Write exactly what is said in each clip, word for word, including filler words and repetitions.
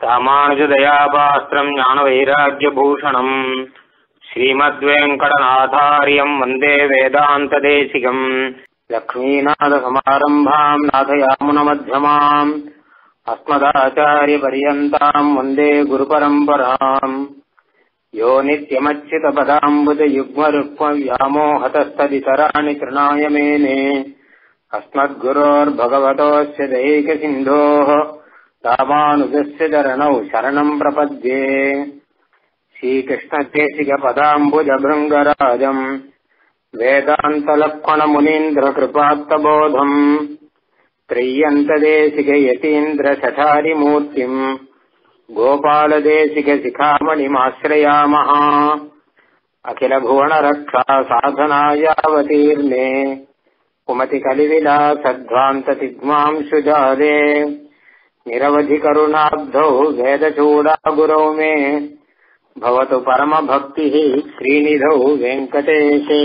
ராமானுஜதயாபாஸ்திரம் ஞானவைராக்யபூஷணம் ஸ்ரீமத்வேங்கடநாதாரியம் வந்தே வேதாந்ததேசிகம் லக்ஷ்மீநாதசமாரம்பாம் நாதயாமுனமध्यமாம் அஸ்மதாச்சாரியபர்யந்தாம் வந்தே குருபரம்பராம் யோ நித்யமச்சிதபதாம்புஜயுக்மருக்மவ்யாமோஹதஸ்ததிதராணி த்ருணாய மேனே अस्मद्गुरोर्भगवतोऽस्य दैकसिन्धोः रामानुजस्य चरणौ शरणं प्रपद्ये श्रीकृष्णदेशिकपदाम्बुजभृङ्गराजम् वेदान्तलक्ष्मणमुनीन्द्रकृपात्तबोधम् त्रय्यन्तदेशिकयतीन्द्रशठारिमूर्तिम् गोपालदेशिकशिखामणिमाश्रयामः अखिलभुवनरक्षा साधनायावतीर्णे कुमति कलिविलासध्वान्ततिग्मां सुजाले निरवधि करुणाब्धौ वेदचूडागुरौ मे भवतु परमभक्तिः श्रीनिधौ वेङ्कटेशे।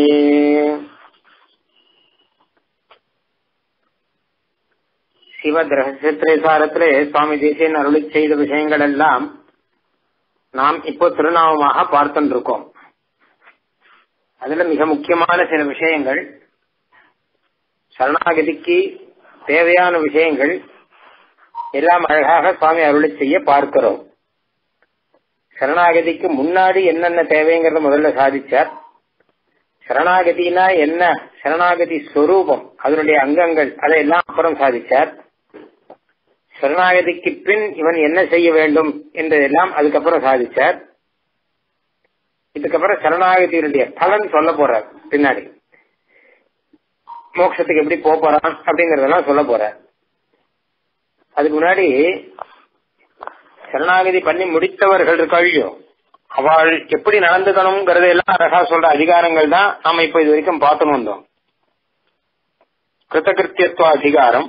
சிவத் ரகசியத்திரேசாரத்திலே சுவாமி தேசியன் அருளி செய்த விஷயங்கள் எல்லாம் நாம் இப்போ திருநாமமாக பார்த்துட்டு இருக்கோம். அதுல மிக முக்கியமான சில விஷயங்கள், சரணாகதிக்கு தேவையான விஷயங்கள் எல்லாம் அழகாக சுவாமி அருளி செய்ய பார்க்கிறோம். சரணாகதிக்கு முன்னாடி என்னென்ன தேவைங்கிறத முதல்ல சாதிச்சார். சரணாகதினா என்ன, சரணாகதி ஸ்வரூபம், அதனுடைய அங்கங்கள், அதையெல்லாம் அப்புறம் சாதிச்சார். சரணாகதிக்கு பின் இவன் என்ன செய்ய வேண்டும் என்றதெல்லாம் அதுக்கப்புறம் சாதிச்சார். இதுக்கப்புறம் சரணாகதியினுடைய பலன் சொல்ல போறார். பின்னாடி மோட்சத்துக்கு எப்படி போறான் அப்படிங்கறதெல்லாம் சொல்ல போற. அதுக்கு முன்னாடி சரணாகதி பண்ணி முடித்தவர்கள் இருக்கையோ அவள் எப்படி நடந்துக்கணும்ங்கறத எல்லாம் அழகா சொல்ற அதிகாரங்கள் தான் நாம இப்ப இது வரைக்கும் பார்த்துன்னு வந்தோம். கிருத்தகிருத்தியத்துவ அதிகாரம்,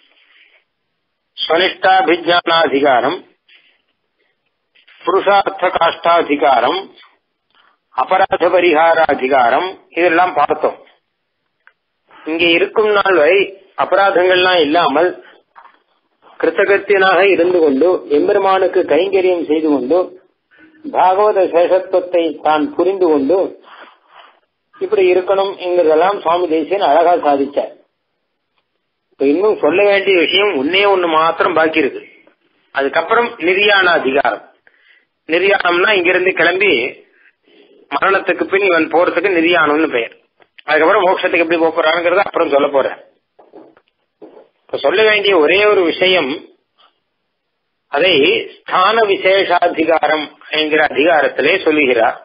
ஸ்வனிஷ்டாபிஜானாதிகாரம், புருஷார்த்த காஷ்டாதிகாரம், அபராத பரிகாராதிகாரம், இதெல்லாம் பார்த்தோம். இங்க இருக்கும் நாள் வரை அபராதங்கள்லாம் இல்லாமல் கிருத்தகத்தியனாக இருந்து கொண்டு எம்பெருமானுக்கு கைங்கரியம் செய்து கொண்டு பாகவத சேஷத்துவத்தை தான் புரிந்து கொண்டு இப்படி இருக்கணும் என்கிறதெல்லாம் சுவாமி தேசியன் அழகா சாதிச்சார். இப்ப இன்னும் சொல்ல வேண்டிய விஷயம் ஒன்னே ஒண்ணு மாத்திரம் பாக்கி இருக்கு. அதுக்கப்புறம் நிர்யாண அதிகாரம். நிர்யாணம்னா இங்கிருந்து கிளம்பி மரணத்துக்கு பின் இவன் போறதுக்கு நிர்யாணம்னு பெயர். அதுக்கப்புறம் மோட்சத்துக்கு எப்படி போறாங்கிறத அப்புறம் சொல்ல போற. இப்ப சொல்ல வேண்டிய ஒரே ஒரு விஷயம், அதை ஸ்தான விசேஷாதிகாரம் என்கிற அதிகாரத்திலே சொல்லுகிறார்.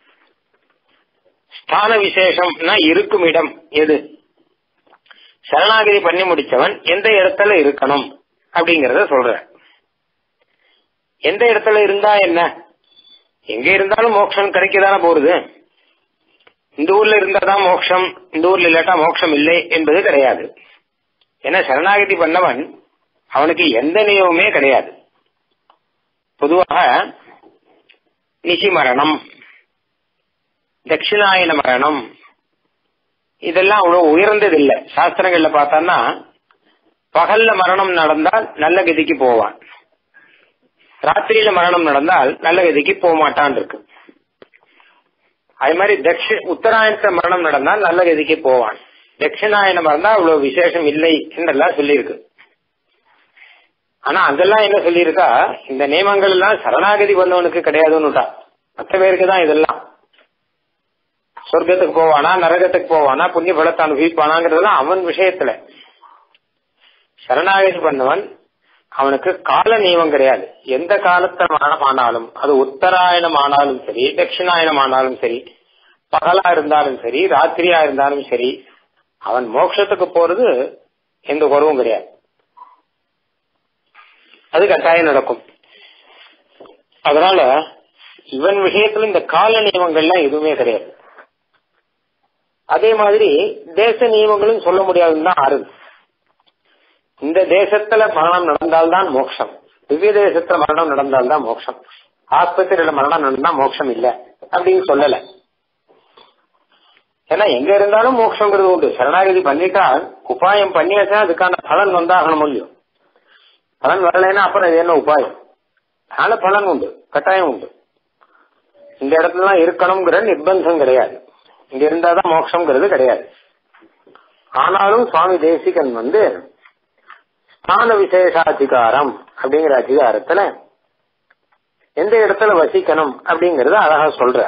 ஸ்தான விசேஷம்னா இருக்கும் இடம் எது, சரணாகதி பண்ணி முடிச்சவன் எந்த இடத்துல இருக்கணும் அப்படிங்கறத சொல்ற. எந்த இடத்துல இருந்தா என்ன, எங்க இருந்தாலும் மோட்சம் கிடைக்கதான போறது. இந்த ஊர்ல இருந்தாதான் மோட்சம், இந்த ஊர்ல இல்லாட்டா மோட்சம் இல்லை என்பது கிடையாது. ஏன்னா சரணாகதி பண்ணவன் அவனுக்கு எந்த நியமமே கிடையாது. பொதுவாக நிசி மரணம், தட்சிணாயன மரணம், இதெல்லாம் அவ்வளவு உயர்ந்தது இல்லை. சாஸ்திரங்கள்ல பார்த்தான்னா பகல்ல மரணம் நடந்தால் நல்ல கதிக்கு போவான், ராத்திரியில மரணம் நடந்தால் நல்ல கதிக்கு போக மாட்டான் இருக்கு. அது மாதிரி தட்சி உத்தராயணத்துல மரணம் நடந்தால் நல்ல கதிக்கு போவான், தட்சிணாயனம் இருந்தா அவ்வளவு விசேஷம் இல்லை என்றெல்லாம் சொல்லியிருக்கு. ஆனா அதெல்லாம் என்ன சொல்லியிருக்கா, இந்த நியமங்கள் எல்லாம் சரணாகதி பண்ணவனுக்கு கிடையாதுன்னுட்டா. மற்ற பேருக்கு தான் இதெல்லாம். சொர்க்கத்துக்கு போவானா, நரகத்துக்கு போவானா, புண்ணிய பலத்தை அனுபவிப்பானாங்கிறதெல்லாம் அவன் விஷயத்துல. சரணாகதி பண்ணவன் அவனுக்கு கால நியமம் கிடையாது. எந்த காலத்துல மரணம் ஆனாலும், அது உத்தராயணம் ஆனாலும் சரி, தட்சிணாயனம் ஆனாலும் சரி, பகலா இருந்தாலும் சரி, ராத்திரியா இருந்தாலும் சரி, அவன் மோட்சத்துக்கு போறது எந்த குறவும் கிடையாது. அது கட்டாயம் நடக்கும். அதனால இவன் விஷயத்துல இந்த கால நியமங்கள்லாம் எதுவுமே கிடையாது. அதே மாதிரி தேச நியமங்களும் சொல்ல முடியாதுன்னு தான் ஆறுது. இந்த தேசத்துல மரணம் நடந்தால்தான் மோட்சம், திவ்ய தேசத்துல மரணம் நடந்தால்தான் மோட்சம், ஆஸ்பத்திரியில மரணம் நடந்தா மோட்சம் இல்ல அப்படின்னு சொல்லல. ஏன்னா எங்க இருந்தாலும் மோட்சங்கிறது உண்டு. சரணாகதி பண்ணிட்டால் உபாயம் பண்ணியாச்சா அதுக்கான பலன் வந்தாகணும் இல்லையோ. பலன் வரலைன்னா அப்புறம் அது என்ன உபாயம், அதனால பலன் உண்டு, கட்டாயம் உண்டு. இந்த இடத்துல இருக்கணுங்கிற நிர்பந்தம் கிடையாது, இங்க இருந்தாதான் மோட்சம்ங்கிறது கிடையாது. ஆனாலும் சுவாமி தேசிகன் வந்து ஸ்தான விசேஷாதிகாரம் அப்படிங்கிற அதிகாரத்துல எந்த இடத்துல வசிக்கணும் அப்படிங்கறத அழகா சொல்ற.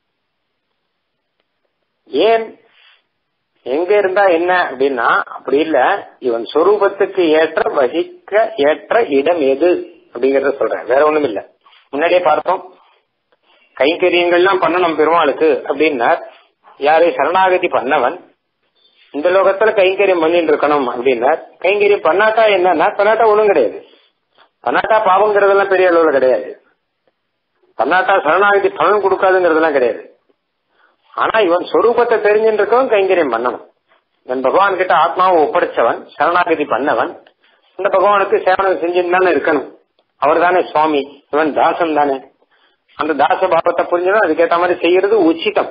ஏன் எங்க இருந்தா என்ன அப்படின்னா, அப்படி இல்ல, இவன் சொரூபத்துக்கு ஏற்ற வசிக்க ஏற்ற இடம் எது அப்படிங்கறத சொல்றேன், வேற ஒண்ணும் இல்ல. முன்னாடியே பார்த்தோம், கைங்கரியங்கள்லாம் பண்ணணும் பெருமாளுக்கு அப்படின்னா யாரை சரணாகதி பண்ணவன் இந்த லோகத்துல கைங்கரியம் பண்ணிட்டு இருக்கணும் அப்படின்னா, கைங்கரியம் பண்ணாட்டா என்னன்னா, பண்ணாட்டா ஒண்ணும் கிடையாது. பண்ணாட்டா பாவங்கிறதெல்லாம் பெரிய அளவுல கிடையாது, பண்ணாட்டா சரணாகதி பலன் கொடுக்காதுங்கிறதெல்லாம் கிடையாது. ஆனா இவன் சொரூபத்தை தெரிஞ்சுட்டு இருக்கவன் கைங்கரியம் பண்ணணும். இவன் பகவான் கிட்ட ஆத்மாவை ஒப்படைச்சவன், சரணாகதி பண்ணவன், இந்த பகவானுக்கு சேவனம் செஞ்சுட்டு தானே இருக்கணும். அவர் தானே சுவாமி, இவன் தாசன் தானே. அந்த தாச பாவத்தை புரிஞ்சதும் அதுக்கேற்ற மாதிரி செய்யறது உச்சிதம்.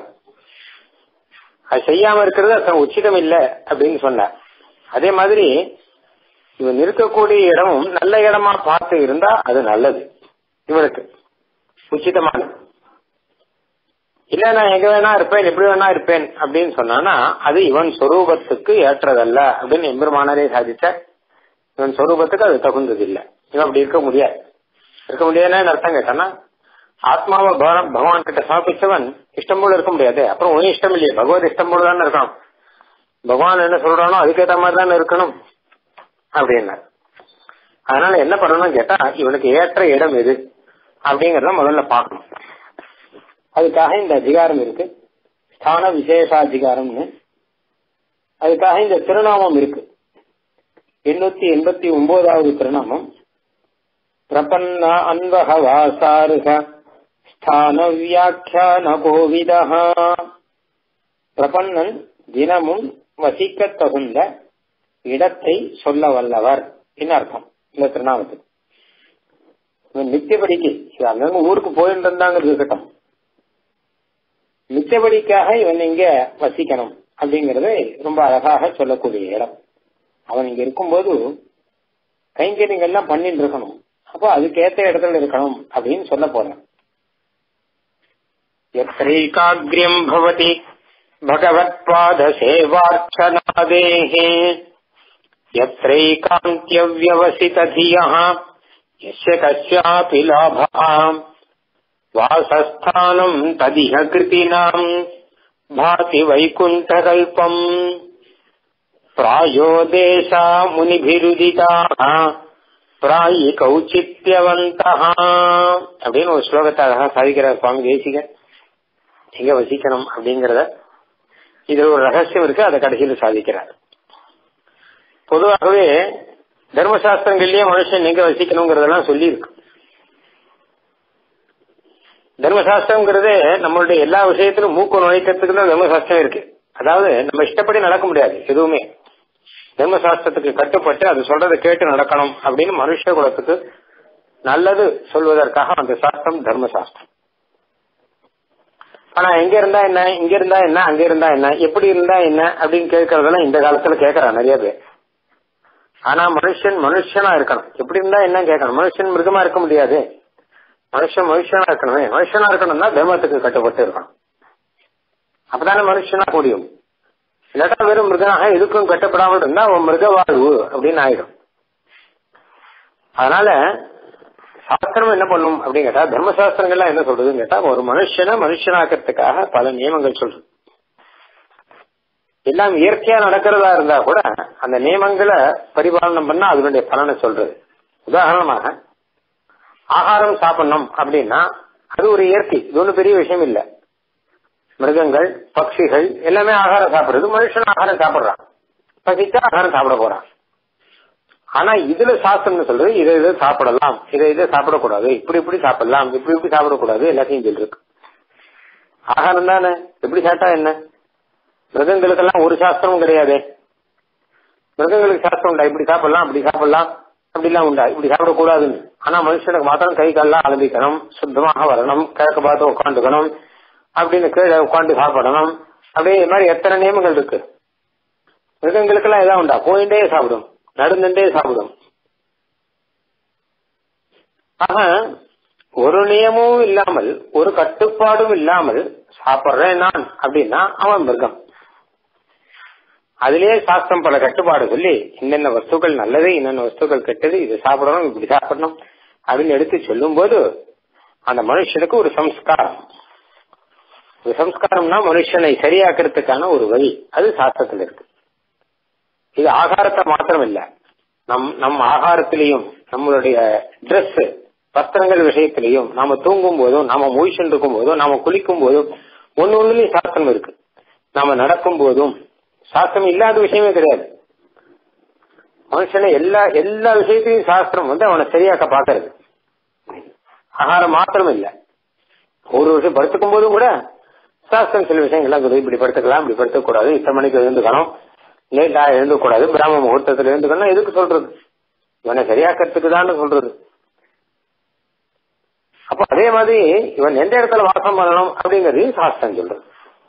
அது செய்யாம இருக்கிறது அது உச்சிதம் இல்ல அப்படின்னு சொன்னார். அதே மாதிரி இவன் இருக்கக்கூடிய இடமும் நல்ல இடமா பார்த்து இருந்தா அது நல்லது, இவனுக்கு உச்சிதமான. இல்ல நான் எங்க வேணா இருப்பேன், எப்படி வேணா இருப்பேன் அப்படின்னு சொன்னானா அது இவன் சொரூபத்துக்கு ஏற்றதல்ல அப்படின்னு எம்பெருமானரே சாதிச்ச. இவன் சொரூபத்துக்கு அது தகுந்தது இல்ல, இவன் அப்படி இருக்க முடியாது. இருக்க முடியாதுன்னு அர்த்தம் கேட்டானா, ஆத்மாவை பகவான் கிட்ட சமர்ப்பிச்சவன் இஷ்டம் போல இருக்க முடியாது. அப்புறம் ஒன்னும் இஷ்டம் இல்லையே, பகவத் இஷ்டம் போல தானே இருக்கணும். பகவான் என்ன சொல்றானோ அதுக்கேற்ற மாதிரி தானே இருக்கணும் அப்படின்னா. அதனால என்ன பண்ணணும்னு கேட்டா, இவனுக்கு ஏற்ற இடம் எது அப்படிங்கறத முதல்ல பார்க்கணும். அதுக்காக இந்த அதிகாரம் இருக்கு, ஸ்தான விசேஷாதிகாரம்னு. அதுக்காக இந்த திருநாமம் இருக்கு. எண்ணூத்தி எண்பத்தி ஒன்பதாவது திருநாமம் பிரபன்ன அன்பக வாசாருக ஸ்தான வியாக்கியான கோவிதா. பிரபன்னன் தினமும் வசிக்க தகுந்த இடத்தை சொல்ல வல்லவர் என்ன அர்த்தம் இந்த திருநாமத்துக்கு. நித்தியபடிக்கு அங்க ஊருக்கு போயிட்டு இருந்தாங்கிறது இருக்கட்டும், நித்தியபடிக்காக இவன் இங்க வசிக்கணும் அப்படிங்கறது ரொம்ப அழகாக சொல்லக்கூடிய இடம். அவன் இங்க இருக்கும்போது கைங்கரியங்கள்லாம் பண்ணிட்டு இருக்கணும், அப்போ அதுக்கேற்ற இடத்துல இருக்கணும் அப்படின்னு சொல்ல போறான். யத்ரைகாக்ரியம் பவதி பகவத் பாத சேவார்ச்சனாதேஹே யத்ரைகாந்த்யவ்யவசித தியஹ யஸ்ய கஸ்யாபி லாபஹ வாசஸ்தானம் ததிஹ கிருதினாம் பாதி வைகுண்டகல்பம் பிராயோ தேசா முனிபிருதிதாஹ பிராயி கௌச்சித்யவந்தஹ அப்படின்னு ஒரு ஸ்லோகத்தை அழகா சாதிக்கிறார் சுவாமி தேசிகன். எங்க வசிக்கணும் அப்படிங்கறத, இது ஒரு ரகசியம் இருக்கு, அதை கடைசியில் சாதிக்கிறார். பொதுவாகவே தர்மசாஸ்திரங்கள்லயே மனுஷன் எங்க வசிக்கணுங்கிறதெல்லாம் சொல்லி இருக்கு. தர்மசாஸ்திரம்ங்கிறது நம்மளுடைய எல்லா விஷயத்திலும் மூக்க நுழைக்கிறதுக்கு தான் தர்மசாஸ்திரம் இருக்கு. அதாவது நம்ம இஷ்டப்படி நடக்க முடியாது எதுவுமே, தர்மசாஸ்திரத்துக்கு கட்டுப்பட்டு அது சொல்றதை கேட்டு நடக்கணும் அப்படின்னு மனுஷ குலத்துக்கு நல்லது சொல்வதற்காக அந்த சாஸ்திரம் தர்மசாஸ்திரம். ஆனா எங்க இருந்தா என்ன, இங்க இருந்தா என்ன, அங்க இருந்தா என்ன, எப்படி இருந்தா என்ன அப்படின்னு கேட்கறதெல்லாம் இந்த காலத்துல கேட்கறான் நிறைய பேர். ஆனா மனுஷன் மனுஷனா இருக்கணும், எப்படி இருந்தா என்ன கேட்கணும். மனுஷன் மிருகமா இருக்க முடியாது, மனுஷன் மனுஷனா இருக்கணுமே. மனுஷனா இருக்கணும்னா தர்மத்துக்கு கட்டுப்பட்டு இருக்கணும், அப்பதானே மனுஷனா முடியும். இல்லாட்டா வெறும் மிருகனாக எதுக்கும் கட்டப்படாமல் இருந்தா அவன் மிருக வாழ்வு அப்படின்னு ஆயிடும். அதனால சாஸ்திரம் என்ன பண்ணும் அப்படின்னு கேட்டா, தர்மசாஸ்திரங்கள்லாம் என்ன சொல்றதுன்னு கேட்டா, ஒரு மனுஷனை மனுஷனாக்கிறதுக்காக பல நியமங்கள் சொல்றது. எல்லாம் இயற்கையா நடக்கிறதா இருந்தா கூட அந்த நியமங்களை பரிபாலனம் பண்ணா அதனுடைய பலனை சொல்றது. உதாரணமாக ஆகாரம் சாப்பிடணும் அப்படின்னா அது ஒரு இயற்கை, இது ஒன்றும் பெரிய விஷயம் இல்ல. மிருகங்கள் பட்சிகள் எல்லாமே ஆகாரம் சாப்பிடுறது, மனுஷன் ஆகாரம் சாப்பிடுறான், பசிச்சா ஆகாரம் சாப்பிட போறான். ஆனா இதுல சாஸ்திரம் சொல்றது இதை இதை சாப்பிடலாம், இதை இதை சாப்பிடக்கூடாது, இப்படி இப்படி சாப்பிடலாம், இப்படி இப்படி சாப்பிடக்கூடாது, எல்லாத்தையும் சொல்லிருக்கு. ஆகாரம் தானே, எப்படி சாப்பிட்டா என்ன. மிருகங்களுக்கெல்லாம் ஒரு சாஸ்திரமும் கிடையாது. மிருகங்களுக்கு சாஸ்திரம் உண்டா, இப்படி சாப்பிடலாம் அப்படி சாப்பிடலாம் அப்படிலாம் உண்டா, இப்படி சாப்பிடக்கூடாதுன்னு. ஆனா மனுஷனுக்கு மாத்திரம் கை கால்லாம் ஆரம்பிக்கணும், சுத்தமாக வரணும், கிழக்கு பார்த்து உட்காந்துக்கணும், அப்படின்னு கீழே உட்காந்து சாப்பிடணும், அப்படியே இது மாதிரி எத்தனை நியமங்கள் இருக்கு. மிருகங்களுக்கெல்லாம் எதாவது உண்டா, போயிட்டே சாப்பிடும், நடந்துட்டே சாப்பிடும். ஆக ஒரு நியமமும் இல்லாமல் ஒரு கட்டுப்பாடும் இல்லாமல் சாப்பிடுறேன் நான் அப்படின்னா அவன் மிருகம். அதிலேயே சாஸ்திரம் பல கட்டுப்பாடு சொல்லி என்னென்ன வஸ்துக்கள் நல்லது, என்னென்ன வஸ்துக்கள் கெட்டது, இது சாப்பிடணும், இப்படி சாப்பிடணும் அப்படின்னு எடுத்து சொல்லும் போது அந்த மனுஷனுக்கு ஒரு சம்ஸ்காரம். ஒரு சம்ஸ்காரம்னா மனுஷனை சரியாக்குறதுக்கான ஒரு வழி, அது சாஸ்திரத்தில் இருக்கு. இது ஆகாரத்தை மாத்திரம் இல்ல, நம் நம் ஆகாரத்திலையும் நம்மளுடைய டிரெஸ் வஸ்திரங்கள் விஷயத்திலையும், நாம தூங்கும் போதும், நாம மூழ்கிட்டு இருக்கும் போதும், நாம குளிக்கும் போதும் ஒன்னு ஒண்ணுலயும் சாஸ்திரம் இருக்கு. நாம நடக்கும் போதும் சாஸ்திரம் இல்லாத விஷயமே கிடையாது. மனுஷனை எல்லா எல்லா விஷயத்தையும் சாஸ்திரம் வந்து அவனை சரியாக்க பாக்குறது. ஆகாரம் மாத்திரம் இல்ல, ஒரு விஷயம் படுத்துக்கும் போதும் கூட சாஸ்திரம் சில விஷயங்கள்லாம் சொல்லுது. இப்படி படுத்துக்கலாம், இப்படி படுத்தக் கூடாது, இத்தனை மணிக்கு எழுந்துக்கணும், லேட்டா எழுந்தக்கூடாது, பிராம முகூர்த்தத்தில் எழுந்துக்கணும். எதுக்கு சொல்றது? இவனை சரியாக்கிறதுக்கு தான் சொல்றது. அப்ப அதே மாதிரி இவன் எந்த இடத்துல வாசம் பண்ணணும் அப்படிங்கறதையும் சாஸ்திரம் சொல்றது.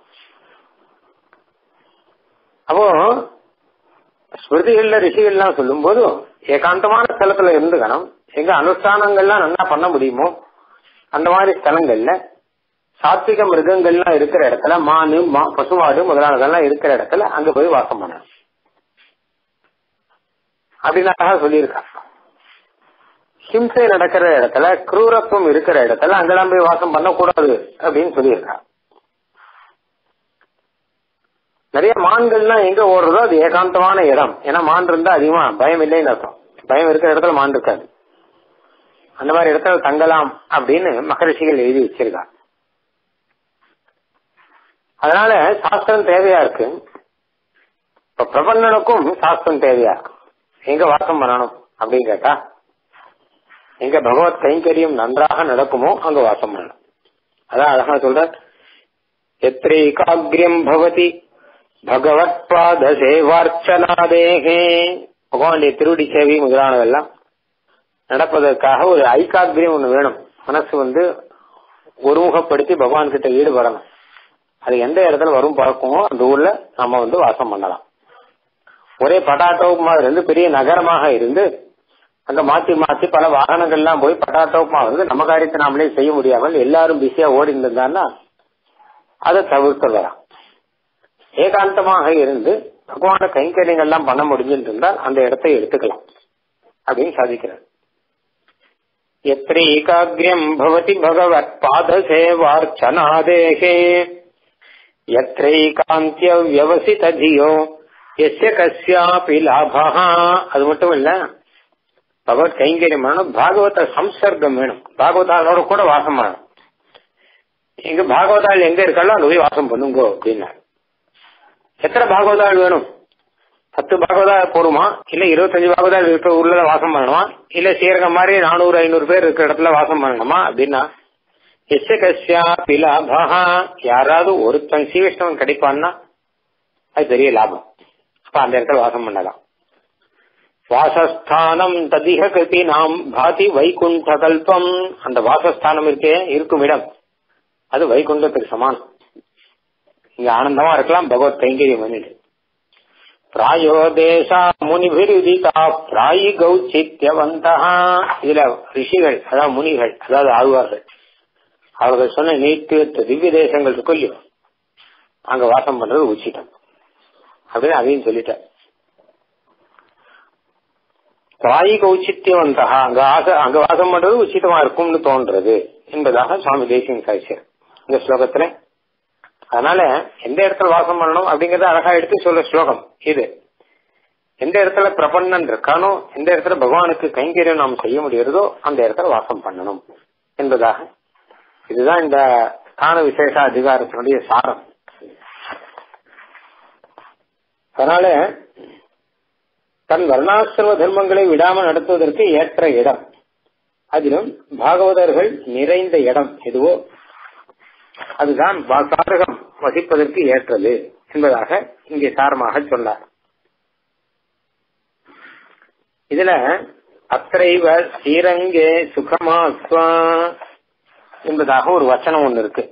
அப்போ ஸ்மிருதிகள்ல ரிஷிகள்லாம் சொல்லும் போது ஏகாந்தமான ஸ்தலத்துல இருந்துக்கணும். எங்க அனுஷ்டானங்கள்லாம் நல்லா பண்ண முடியுமோ அந்த மாதிரி ஸ்தலங்கள்ல, சாத்விக மிருகங்கள்லாம் இருக்கிற இடத்துல, மானு பசுமாடு முதலானதெல்லாம் இருக்கிற இடத்துல அங்க போய் வாசம் பண்ணணும் அப்படின்னு சொல்லியிருக்காங்க. ஹிம்சை நடக்கிற இடத்துல, குரூரத்துவம் இருக்கிற இடத்துல அங்கெல்லாம் போய் வாசம் பண்ணக்கூடாது அப்படின்னு சொல்லியிருக்காங்க. நிறைய மான்கள்லாம் எங்க ஓடுறதோ அது ஏகாந்தமான இடம். ஏன்னா மான் இருந்தா அதிகமா பயம் இல்லைன்னு அர்த்தம். பயம் இருக்கிற இடத்துல மான் இருக்காது. அந்த மாதிரி இடத்துல தங்கலாம் அப்படின்னு மகரிஷிகள் எழுதி வச்சிருக்காங்க. அதனால சாஸ்திரம் தேவையா இருக்கு. இப்ப பிரபன்னனுக்கும் சாஸ்திரம் தேவையா இருக்கு. எங்க வாசம் பண்ணணும் அப்படின்னு கேட்டா, எங்க பகவத் கைங்கரியம் நன்றாக நடக்குமோ அங்க வாசம் பண்ணணும். அதான் அழகா சொல்ற, எத்ரேகாக்ரியம் பவதி பகவத் பாத சேவார்ச்சனாதேகே. பகவானுடைய திருவடி சேவை முதலானதெல்லாம் நடப்பதற்காக ஒரு ஐகாக்ரியம் ஒண்ணு வேணும். மனசு வந்து ஒருமுகப்படுத்தி பகவான் கிட்ட ஈடுபடணும். அது எந்த இடத்துல வரும் பார்க்குமோ அந்த ஊர்ல நம்ம வந்து வாசம் பண்ணலாம். ஒரே பட்டாட்டோப்புமா இருந்து பெரிய நகரமாக இருந்து அங்க மாத்தி மாத்தி பல வாகனங்கள்லாம் போய் பட்டாட்டோப்புமா வந்து நம்ம காரியத்தை நாமளே செய்ய முடியாமல் எல்லாரும் பிஸியா ஓடி இருந்தான்னா அதை தவிர்க்கலாம். ஏகாந்தமாக இருந்து பகவான கைங்கரியங்கள்லாம் பண்ண முடிஞ்சுட்டு இருந்தால் அந்த இடத்தை எடுத்துக்கலாம் அப்படின்னு சாதிக்கிறார். எத்ரேகாக்ரியம் பவதி பகவத் பாத சேவார்ச்சனாதேகே யத்ரேகாந்திய வியவசித தியோ யஸ்ய கஸ்யாபி லாபஹ. அது மட்டும் இல்ல, பகவத் கைங்கரியம் வேணும், பாகவத சம்சர்க்கம் வேணும், பாகவதாலோட கூட வாசம் பண்ணணும். எங்க பாகவதால் எங்க இருக்காளோ அங்க போய் வாசம் பண்ணுங்கோ அப்படின்னா. எத்தனை பாகவதால் வேணும்? பத்து பாகவதா போருமா, இல்ல இருபத்தஞ்சு பாகவதால் இருக்கிற ஊர்ல வாசம் பண்ணணுமா, இல்ல சீரகம் மாதிரி நானூறு ஐநூறு பேர் இருக்கிற இடத்துல வாசம் பண்ணணுமா அப்படின்னா, எஸ்ய கஸ்யா பிலாபஹா, யாராவது ஒருத்தன் சீவிஷ்ணவன் கிடைப்பான்னா அது பெரிய லாபம். அப்ப அந்த இடத்துல வாசம் பண்ணலாம். வாசஸ்தானம் ததிக கதி நாம் பாதி வைகுண்ட கல்பம். அந்த வாசஸ்தானம் இருக்கே, இருக்கும் இடம் அது வைகுண்டத்துக்கு சமானம். இங்க ஆனந்தமா இருக்கலாம் பகவத் கைங்கரியம் பண்ணிட்டு. பிராயோ தேசா முனிபிருதிதா பிராயி கௌச்சித்யவந்தா. இதுல ரிஷிகள், அதாவது முனிகள், அதாவது ஆழ்வார்கள், அவர்கள் சொன்ன நீட்டு திவ்ய தேசங்கள் இருக்கும் இல்லையோ, அங்க வாசம் பண்றது உச்சிதம் அப்படின்னு அதையும் சொல்லிட்டார். பிராயி கௌச்சித்யவந்தா, அங்க அங்க வாசம் பண்றது உச்சிதமா இருக்கும்னு தோன்றது என்பதாக சுவாமி தேசிகன் சாதிச்சார் இந்த ஸ்லோகத்துல. அதனால எந்த இடத்துல வாசம் பண்ணணும் அப்படிங்கறத அழகா எடுத்து சொல்ற ஸ்லோகம் இது. எந்த இடத்துல பிரபன்னன் இருக்கானோ, எந்த இடத்துல பகவானுக்கு கைங்கரியம் நாம் செய்ய முடிகிறதோ அந்த இடத்துல வாசம் பண்ணணும் என்பதாக. இதுதான் இந்த ஸ்தான விசேஷ அதிகாரத்தினுடைய சாரம். அதனால தன் வர்ணாசிரம தர்மங்களை விடாமல் நடத்துவதற்கு ஏற்ற இடம், அதிலும் பாகவதர்கள் நிறைந்த இடம் எதுவோ அதுதான் சாதகம் வசிப்பதற்கு ஏற்றது என்பதாக இங்கே சாரமாக சொன்னார். இதுல அத்தைவ ஸ்ரீரங்கே சுகமாஸ்வா என்பதாக ஒரு வச்சனம் ஒண்ணு இருக்கு.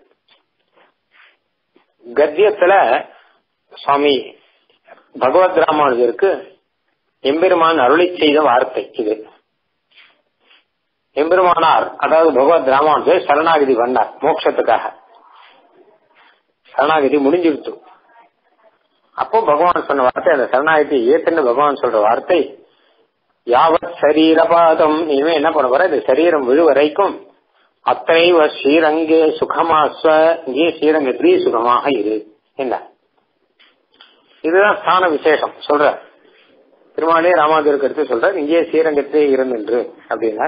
கத்தியத்துல சுவாமி பகவத் ராமானுஜருக்கு எம்பெருமான் அருளி செய்த வார்த்தை இது. எம்பெருமானார் அதாவது பகவத் ராமானுஜர் சரணாகதி பண்ணார் மோட்சத்துக்காக. சரணாகதி முடிஞ்சிடுச்சு. அப்போ பகவான் சொன்ன வார்த்தை, அந்த சரணாகதி ஏத்துன்னு பகவான் சொல்ற வார்த்தை, யாவத் சரீரபாதம், இனிமே என்ன பண்ண போற, இந்த சரீரம் விழு வரைக்கும் அத்தைவ ஸ்ரீரங்கே சுகமாஸ்வ, இங்கே ஸ்ரீரங்கத்திலே சுகமாக இரு என்ன. இதுதான் ஸ்தான விசேஷம் சொல்ற திருமாலே ராமானுஜருக்கு எடுத்து சொல்ற, இங்கே ஸ்ரீரங்கத்திலே இருந்துன்று அப்படின்னா.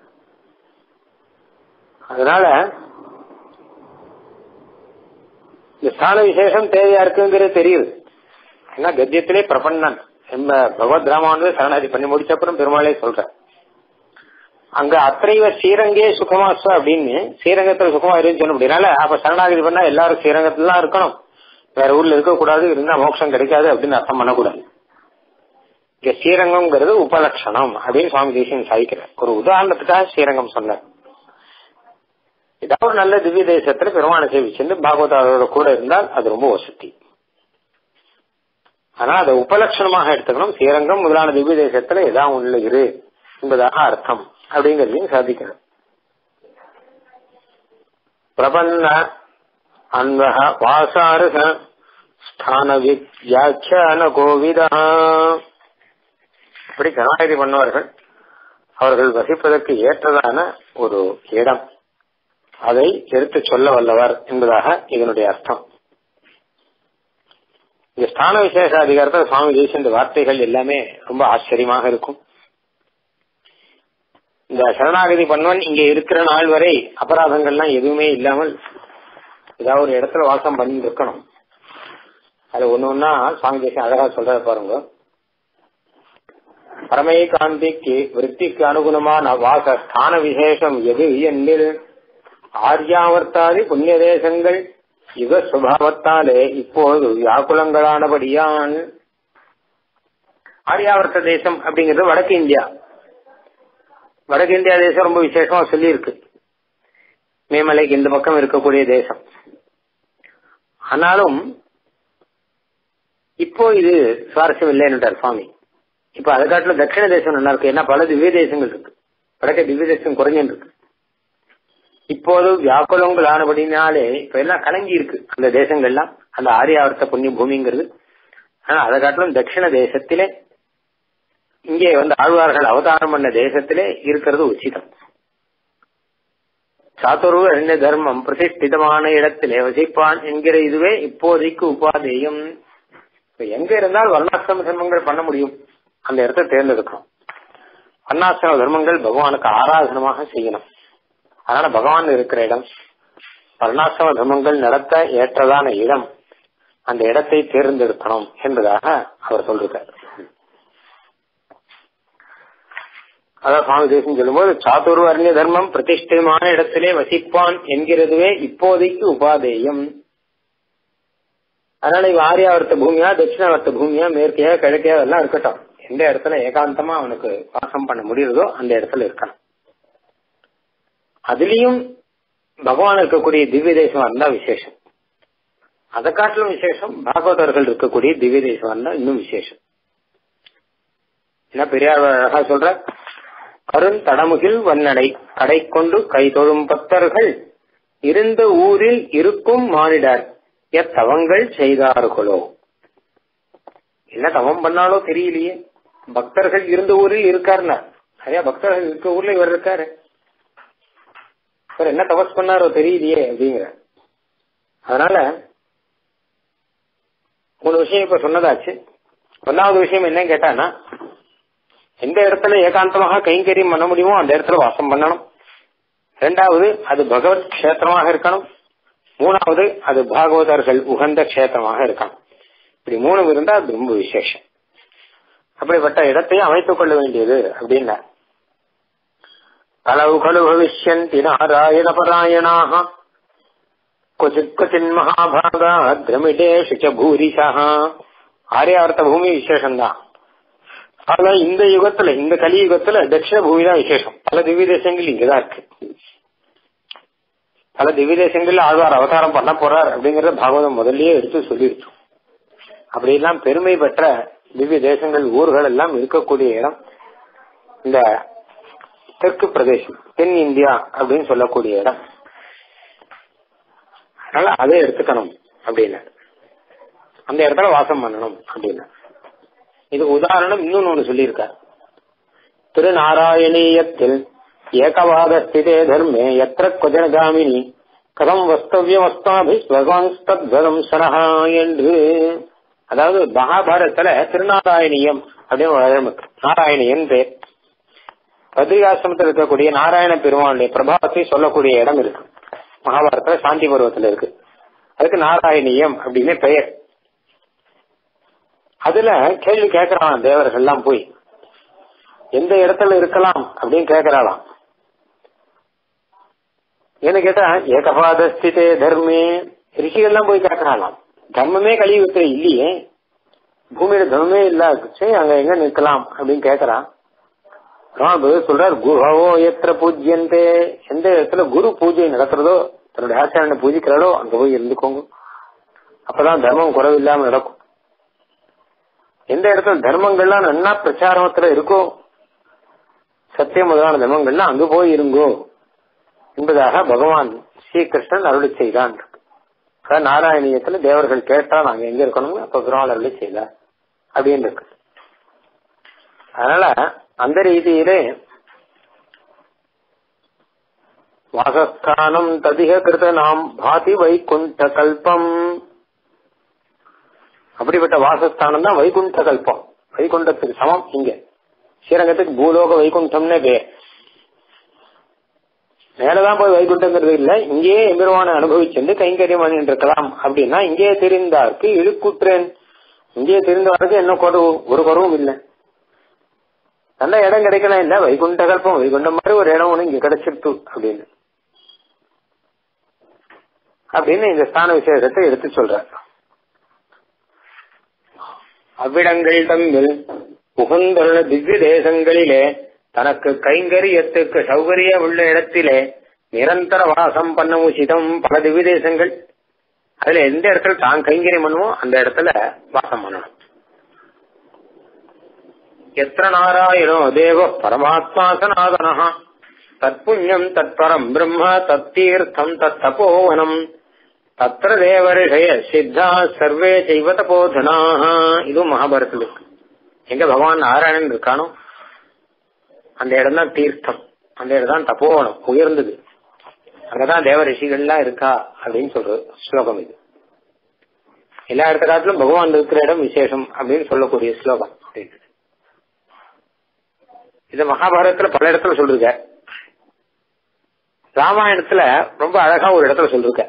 அதனால இந்த ஸ்தான விசேஷம் தேவையா இருக்குங்கிறது தெரியுது. ஏன்னா கத்தியத்திலே பிரபன்னன் பகவத் ராமானுஜர் சரணாகதி பண்ணி முடிச்ச அப்புறம் பெருமாளே சொல்ற, அங்க அத்தைவ ஸ்ரீரங்கே சுகமாஸ்வ அப்படின்னு ஸ்ரீரங்கத்துல சுகமா இருக்குன்னு சொல்ல முடியல. அப்ப சரணாகதி பண்ணா எல்லாரும் ஸ்ரீரங்கத்துல தான் இருக்கணும், வேற ஊர்ல இருக்கக்கூடாது, இருந்தா மோட்சம் கிடைக்காது அப்படின்னு அர்த்தம் பண்ணக்கூடாது. இங்க ஸ்ரீரங்கம்ங்கிறது உபலட்சணம் அப்படின்னு சுவாமி தேசிகன் சாதிக்கிறார். ஒரு உதாரணத்துக்காக ஸ்ரீரங்கம் சொன்னார். ஏதாவது நல்ல திவ்ய தேசத்துல பெருமானை சேவிச்சு பாகவதாரோட கூட இருந்தால் அது ரொம்ப வசதி. ஆனா அதை உபலட்சணமாக எடுத்துக்கணும். ஸ்ரீரங்கம் முதலான திவ்ய தேசத்துல ஏதாவது உள்ள இரு என்பதாக அர்த்தம் அப்படிங்கறதையும் சாதிக்கிறார். பிரபன்ன அன்வஹ வாசாருஹ ஸ்தான வியாக்கியான கோவிதா, இப்படி சரணாகதி பண்ணவர்கள் அவர்கள் வசிப்பதற்கு ஏற்றதான ஒரு இடம், அதை எடுத்து சொல்ல வல்லவர் என்பதாக இதனுடைய அர்த்தம். இந்த ஸ்தான விசேஷ அதிகாரத்தில் சுவாமி தேசிகன் இந்த வார்த்தைகள் எல்லாமே ரொம்ப ஆச்சரியமாக இருக்கும். இந்த சரணாகதி பண்ணவன் இங்க இருக்கிற நாள் வரை அபராதங்கள்லாம் எதுவுமே இல்லாமல் ஏதாவது ஒரு இடத்துல வாசம் பண்ணி இருக்கணும். அது ஒண்ணு ஒன்னா சுவாமி தேசிகன் அழகா சொல்ற பாருங்க. பரமை காந்திக்கு விருத்திக்கு அனுகுணமான வாச ஸ்தான விசேஷம் எது என்னில் ஆர்யாவர்த்தாதி புண்ணிய தேசங்கள் யுக சுபாவத்தாலே இப்போது வியாக்குலங்களானபடியான். ஆர்யாவர்த்த தேசம் அப்படிங்கிறது வடக்கு இந்தியா. வடக்கு இந்தியா தேசம் ரொம்ப விசேஷமா சொல்லி இருக்கு. மேமலைக்கு இந்த பக்கம் இருக்கக்கூடிய தேசம். ஆனாலும் இப்போ இது சுவாரஸ்யம் இல்லைன்னுட்டார் சுவாமி. இப்ப அதை காட்டுல தட்சிண தேசம் நல்லா இருக்கு. ஏன்னா பல திவ்ய தேசங்கள் இருக்கு. வடக்க திவ்ய தேசம் குறைஞ்சுன்னு இருக்கு. இப்போது வியாக்குலங்கள் ஆனபடினாலே இப்ப எல்லாம் கலங்கி இருக்கு அந்த தேசங்கள்லாம், அந்த ஆரியாவர்த்த புண்ணிய பூமிங்கிறது. ஆனா அதை காட்டிலும் தட்சிண தேசத்திலே இங்கே வந்து ஆழ்வார்கள் அவதாரம் பண்ண தேசத்திலே இருக்கிறது உச்சிதம். சாத்துர்வ அரண்ய தர்மம் பிரதிஷ்டிதமான இடத்திலே வசிப்பான் என்கிற இதுவே இப்போதைக்கு உபாதேயம். எங்க இருந்தால் வர்ணாசிரம தர்மங்கள் பண்ண முடியும் அந்த இடத்தை தேர்ந்தெடுக்கணும். வர்ணாசிரம தர்மங்கள் பகவானுக்கு ஆராதனமாக செய்யணும். அதனால பகவான் இருக்கிற இடம், வர்ணாசிரம தர்மங்கள் நடத்த ஏற்றதான இடம், அந்த இடத்தை தேர்ந்தெடுக்கணும் என்பதாக அவர் சொல்றார். அதான் சுவாமி தேசிகன் சொல்லும்போது சாத்துர்வ அரண்ய தர்மம் பிரதிஷ்டிதமான இடத்திலே வசிப்பான் என்கிறதுவே இப்போதைக்கு உபாதேயம். அதனால இவ ஆரியாவர்த்த பூமியா தட்சிணாவர்த்த பூமியா மேற்கையா கிழக்கையா எல்லாம் இருக்கட்டும், எந்த இடத்துல ஏகாந்தமா அவனுக்கு வாசம் பண்ண முடியுறதோ அந்த இடத்துல இருக்கணும். அதுலயும் பகவான் இருக்கக்கூடிய திவ்ய தேசம் இருந்தா விசேஷம். அதை காட்டிலும் விசேஷம் பாகவதர்கள் இருக்கக்கூடிய திவ்ய தேசம் இருந்தா இன்னும் விசேஷம். என்ன பெரியார் அழகா சொல்ற, கருந்தடமுகில் வண்ணடை கடை கொண்டு கை தொழும் பக்தர்கள் இருந்த ஊரில் இருக்கும் மானிடர் எத்தவங்கள் செய்தார்களோ. என்ன தவம் பண்ணாலோ தெரியலையே, பக்தர்கள் இருந்த ஊரில் இருக்காருன்னா நிறைய பக்தர்கள் இருக்க ஊர்ல இவர் இருக்காரு, என்ன தபஸ் பண்ணாரோ தெரியலையே அப்படிங்கிற. அதனால மூணு விஷயம் இப்ப சொன்னதாச்சு. ஒன்னாவது விஷயம் என்னன்னு கேட்டானா, எந்த இடத்துல ஏகாந்தமாக கைங்கரியம் பண்ண முடியுமோ அந்த இடத்துல வாசம் பண்ணணும். இரண்டாவது அது பகவத் கஷேத்திரமாக இருக்கணும். மூணாவது அது பாகவதர்கள் உகந்த கஷேத்திரமாக இருக்கணும். இப்படி மூணு இருந்தா அது ரொம்ப விசேஷம். அப்படிப்பட்ட இடத்தையும் அமைத்துக் கொள்ள வேண்டியது அப்படின்னா, கலவு கலு பவிஷ்யந்தி நாராயண பராயணாக கொச்சித் கொச்சின் மகாபாகா திரமிடேஷு ச பூரிஷா. ஆரியாவர்த்த பூமி விசேஷம்தான். ஆனா இந்த யுகத்துல, இந்த கலியுகத்துல தட்சிண பூமி தான் விசேஷம். பல திவ்ய தேசங்கள் இங்கதான் இருக்கு. பல திவ்ய தேசங்கள்ல ஆழ்வார் அவதாரம் பண்ண போறார் அப்படிங்கறத பாகவதம் முதல்லயே எடுத்து சொல்லிருச்சோம். அப்படியெல்லாம் பெருமை பெற்ற திவ்ய தேசங்கள் ஊர்கள் எல்லாம் இருக்கக்கூடிய இடம் இந்த தெற்கு பிரதேசம், தென் இந்தியா அப்படின்னு சொல்லக்கூடிய இடம். அதனால அதை எடுத்துக்கணும் அப்படின்னு, அந்த இடத்துல வாசம் பண்ணணும் அப்படின்னு. இது உதாரணம் இன்னொன்னு ஒண்ணு சொல்லியிருக்கார். திருநாராயணீயத்தில் ஏகவாத ஸ்திதே தர்மே எத்திர கொஜனகாமினி கதம் வஸ்தவியமஸ்தாபி பகவான் தத்வதம் சனஹா என்று. அதாவது மகாபாரதத்துல திருநாராயணியம் அப்படின்னு நாராயணியன் பேர். பத்ரிகாசிரமத்தில் இருக்கக்கூடிய நாராயண பெருமானுடைய பிரபாவத்தை சொல்லக்கூடிய இடம் இருக்கு மகாபாரதத்துல, சாந்தி பருவத்துல இருக்கு. அதுக்கு நாராயணியம் அப்படின்னு பெயர். அதுல கேள்வி கேட்கறான் தேவர்கள் எல்லாம் போய், எந்த இடத்துல இருக்கலாம் அப்படின்னு கேட்கறாளாம். என்ன கேட்டா ஏகபாதஸ்திதே தர்மே, ரிஷிகள்லாம் போய் கேட்கறாளாம். தர்மமே கலியுகத்துல இல்லையே, பூமியில தர்மமே இல்லாச்சு, அங்க எங்க நிற்கலாம் அப்படின்னு கேட்கறான். சொல்றார் குருவோ எத்திர பூஜ்யந்தே, எந்த இடத்துல குரு பூஜை நடக்கிறதோ, தன்னுடைய ஆச்சாரனை பூஜிக்கிறாரோ அங்க போய் இருந்துக்கோங்க, அப்பதான் தர்மம் குறைவில்லாம நடக்கும். எந்த இடத்துல தர்மங்கள்லாம் நன்னா பிரச்சாரத்துல இருக்கோ, சத்தியம் முதலான தர்மங்கள்லாம் அங்கு போய் இருங்கோ என்பதாக பகவான் ஸ்ரீகிருஷ்ணன் அருளி செய்தான். நாராயணியத்துல தேவர்கள் கேட்டா நாங்க எங்க இருக்கணும்னு அப்ப பெருமாள் அருளி செய்தார் அப்படின்னு இருக்கு. அதனால அந்த ரீதியிலே வாசஸ்தானம் ததிக கிருத நாம் பாதி வைகுண்ட கல்பம், அப்படிப்பட்ட வாசஸ்தானம் தான் வைகுண்ட கல்பம். வைகுண்டத்துக்கு சமம். இங்க ஸ்ரீரங்கத்துக்கு பூலோக வைகுண்டம்னே பேர். மேலதான் போய் வைகுண்டங்கிறது இல்ல, இங்கேயே எம்பெருமானை அனுபவிச்சு கைங்கரியம் பண்ணிட்டு இருக்கலாம் அப்படின்னா இங்கேயே தெரிந்தாருக்கு இழுக்குற்றேன், இங்கேயே தெரிந்தவருக்கு என்ன குறவு, ஒரு குறவும் இல்லை. நல்ல இடம் கிடைக்கலாம் இல்ல, வைகுண்ட கல்பம், வைகுண்டம் மாதிரி ஒரு இடம் ஒண்ணு இங்க கிடைச்சிருத்து அப்படின்னு அப்படின்னு இந்த ஸ்தான விசேஷத்தை எடுத்து சொல்ற. அவ்விடங்கள் தம்மில் புகுந்துள்ள திவ்ய தேசங்களிலே தனக்கு கைங்கரியத்துக்கு சௌகரிய உள்ள இடத்திலே நிரந்தர வாசம் பண்ண உச்சிதம். பல திவ்ய தேசங்கள், அதுல எந்த இடத்துல தான் கைங்கரியம் பண்ணுவோம் அந்த இடத்துல வாசம் பண்ணணும். எத்திர நாராயணோ தேவ பரமாத்மா சனாதனஹ தத்புண்ணியம் தத்பரம் பிரம்ம தத்தீர்த்தம் தத்தபோவனம் தத்திர தேவரிஷய சித்தா சர்வே செய்வ தபோதனாஹ. இதுவும் மகாபாரதத்தில் இருக்கு. எங்க பகவான் நாராயணன் இருக்கானோ அந்த இடம் தான் தீர்த்தம், அந்த இடம் தான் தபோவனம், உயர்ந்தது. அங்கதான் தேவ ரிஷிகள்லாம் இருக்கா அப்படின்னு சொல்ற ஸ்லோகம் இது. எல்லா இடத்த காட்டிலும் பகவான் இருக்கிற இடம் விசேஷம் அப்படின்னு சொல்லக்கூடிய ஸ்லோகம். இது மகாபாரதத்துல பல இடத்துல சொல்லிருக்க. ராமாயணத்துல ரொம்ப அழகா ஒரு இடத்துல சொல்லிருக்க.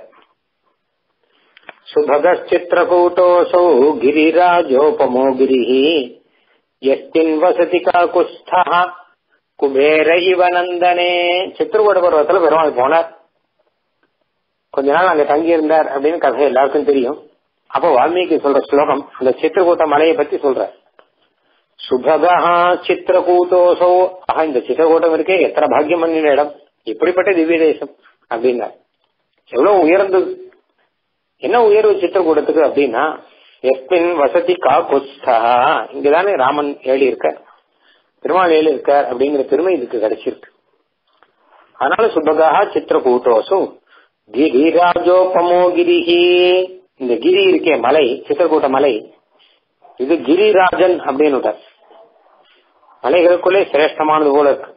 சுபகச்சித்ரகூட்டோசௌ கிரிராஜோபமோ கிரிஹி யஸ்தின் வசதி காகுஸ்தா குபேர இவ நந்தனே. சித்திரகூட பர்வத்துல பெருமாள் போனார், கொஞ்ச நாள் அங்க தங்கி இருந்தார் அப்படின்னு கதை எல்லாருக்கும் தெரியும். அப்ப வால்மீகி சொல்ற ஸ்லோகம் அந்த சித்திரகூட்ட மலையை பத்தி சொல்ற. சுபகா சித்திரகூட்டோசோ, ஆஹா இந்த சித்திரகூட்டம் இருக்கே எத்தனை பாக்கியம் பண்ணின இடம், இப்படிப்பட்ட திவ்ய தேசம் அப்படின்னா எவ்வளவு உயர்ந்தது. என்ன உயர்வு சித்திரகூடத்துக்கு அப்படின்னா எஸ்பின் வசதி கா குஸ்தா, இங்கதானே ராமன் ஏழி இருக்கார், பெருமாள் ஏழு இருக்கார் அப்படிங்கிற பெருமை இதுக்கு கிடைச்சிருக்கு. அதனால சுபகா சித்திரகூட்டோசோ கிரிராஜோபமோ கிரிஹி, இந்த கிரி இருக்கே மலை, சித்திரகூட்ட மலை, இது கிரிராஜன் அப்படின்னு மலைகளுக்குள்ளே சிரேஷ்டமானது போல இருக்கு.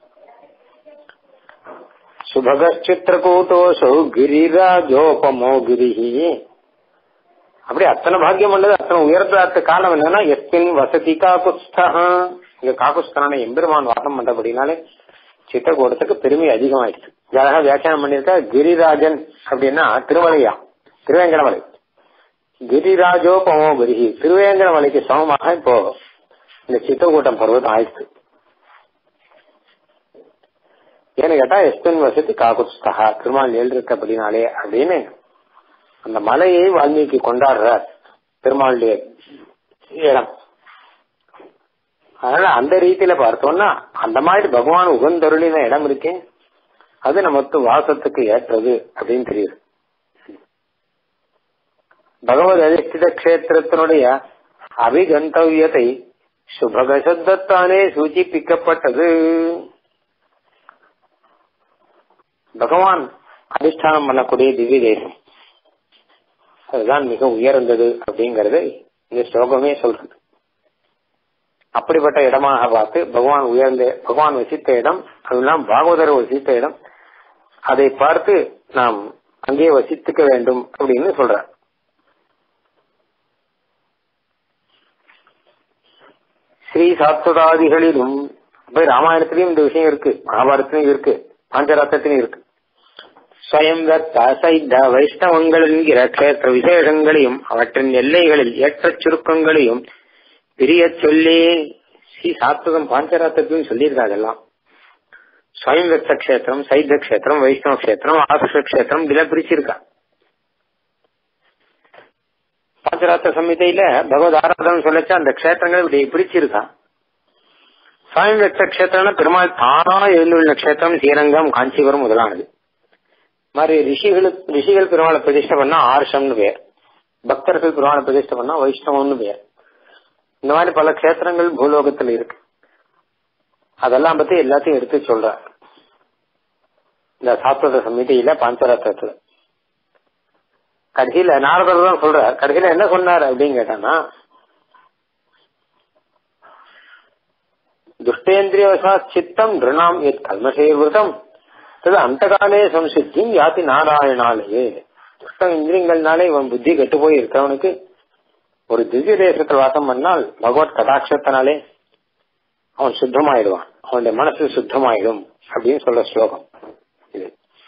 சுபக சித்திரகூட்டோசோ கிரிராஜோபமோ கிரிஹி, அப்படி அத்தனை பாக்கியம் பண்ணது, அத்தனை உயர்த்த காலம் என்னன்னா எஸ்பின் வசதி காகுஸ்தா, இங்க காகுஸ்தான எம்பெருமான் வாசம் பண்றபடினாலே சித்திரகூடத்துக்கு பெருமை அதிகமாயிடுச்சு. அழகா வியாக்கியானம் பண்ணிருக்க. கிரிராஜன் அப்படின்னா திருமலையா, திருவேங்கடமலை. கிரிராஜோபமோ கிரிஹி, திருவேங்கடமலைக்கு சமமாக இப்போ இந்த சித்திரகூட்டம் பருவம் ஆயிடுச்சு. ஏன்னு கேட்டா எஸ்பின் வசதி காகுஸ்தா, திருமால் ஏழு இருக்கு அப்படின்னாலே அப்படின்னு அந்த மலையை வால்மீகி கொண்டாடுறார், பெருமாளுடைய இடம். அதனால அந்த ரீதியில பார்த்தோம்னா அந்த மாதிரி பகவான் உகந்தருளின இடம் இருக்கே அது நமக்கு வாசத்துக்கு ஏற்றது அப்படின்னு தெரியுது. பகவத் அதிஷ்டித கஷேத்திரத்தினுடைய அபிகந்தவியத்தை சுபக சப்தத்தானே சூச்சிப்பிக்கப்பட்டது. பகவான் அதிஷ்டானம் பண்ணக்கூடிய திவ்ய தேசம் அதுதான் மிக உயர்ந்தது அப்படிங்கறது இந்த ஸ்லோகமே சொல்றது. அப்படிப்பட்ட இடமாக பார்த்து பகவான் உயர்ந்த பகவான் வசித்த இடம், அதெல்லாம் பாகவதர் வசித்த இடம், அதை பார்த்து நாம் அங்கே வசித்துக்க வேண்டும் அப்படின்னு சொல்ற. ஸ்ரீ சாத்வதாதிகளிலும் இப்ப ராமாயணத்திலையும் இந்த விஷயம் இருக்கு, மகாபாரதத்திலையும் இருக்கு, பாஞ்சராத்திரத்திலையும் இருக்கு. ஸ்வயம் தத்த சைத்த வைஷ்ணவங்கள் என்கிற கஷேத்திர விசேஷங்களையும் அவற்றின் எல்லைகளில் ஏற்ற சுருக்கங்களையும் பிரிய சொல்லி ஸ்ரீ சாத்வதம் பாஞ்சராத்திரத்திலையும் சொல்லியிருக்காங்க. எல்லாம் ஸ்வயம் தத்த கஷேத்திரம், சைத்த கஷேத்திரம், வைஷ்ணவ கஷேத்திரம், ஆசுஷ கஷேத்திரம் இதெல்லாம் பிரிச்சிருக்கா. பாஞ்சராத்திர சம்ஹிதையில பகவத் ஆராதனம் சொல்லச்சா அந்த கஷேத்திரங்களை இப்படி பிரிச்சிருக்கா. சுவாமி வெட்ட கஷேத்திரம் பெருமாள் தானா எழுந்துள்ள கஷேத்திரம் ஸ்ரீரங்கம், காஞ்சிபுரம் முதலானது. மாதிரி ரிஷிகளுக்கு ரிஷிகள் பெருமாளை பிரதிஷ்டை பண்ணா ஆர்ஷம்னு பேர், பக்தர்கள் பெருமாளை பிரதிஷ்டை பண்ணா வைஷ்ணவம்னு பேர். இந்த மாதிரி பல கஷேத்திரங்கள் பூலோகத்தில் இருக்கு. அதெல்லாம் பத்தி எல்லாத்தையும் எடுத்து சொல்ற இந்த சாத்வத சமிதியில பாஞ்சராத்திரத்துல. கடைசியில நாரதர் தான் சொல்ற. கடைசியில என்ன சொன்னார் அப்படின்னு கேட்டானா, துஷ்டேந்திரியவசா சித்தம் நிருணாம் எத் கல்மசேவிருதம் அது அந்த காலே சம்சித்தியும் யாத்தி நாராயணாலேயே. துஷ்ட இந்திரியங்கள்னாலே இவன் புத்தி கெட்டு போய் இருக்கிறவனுக்கு ஒரு திவ்ய தேசத்தில் வாசம் பண்ணால் பகவத் கடாட்சத்தினாலே அவன் சுத்தமாயிடுவான், அவனுடைய மனசு சுத்தமாயிடும் அப்படின்னு சொல்ற ஸ்லோகம் இது.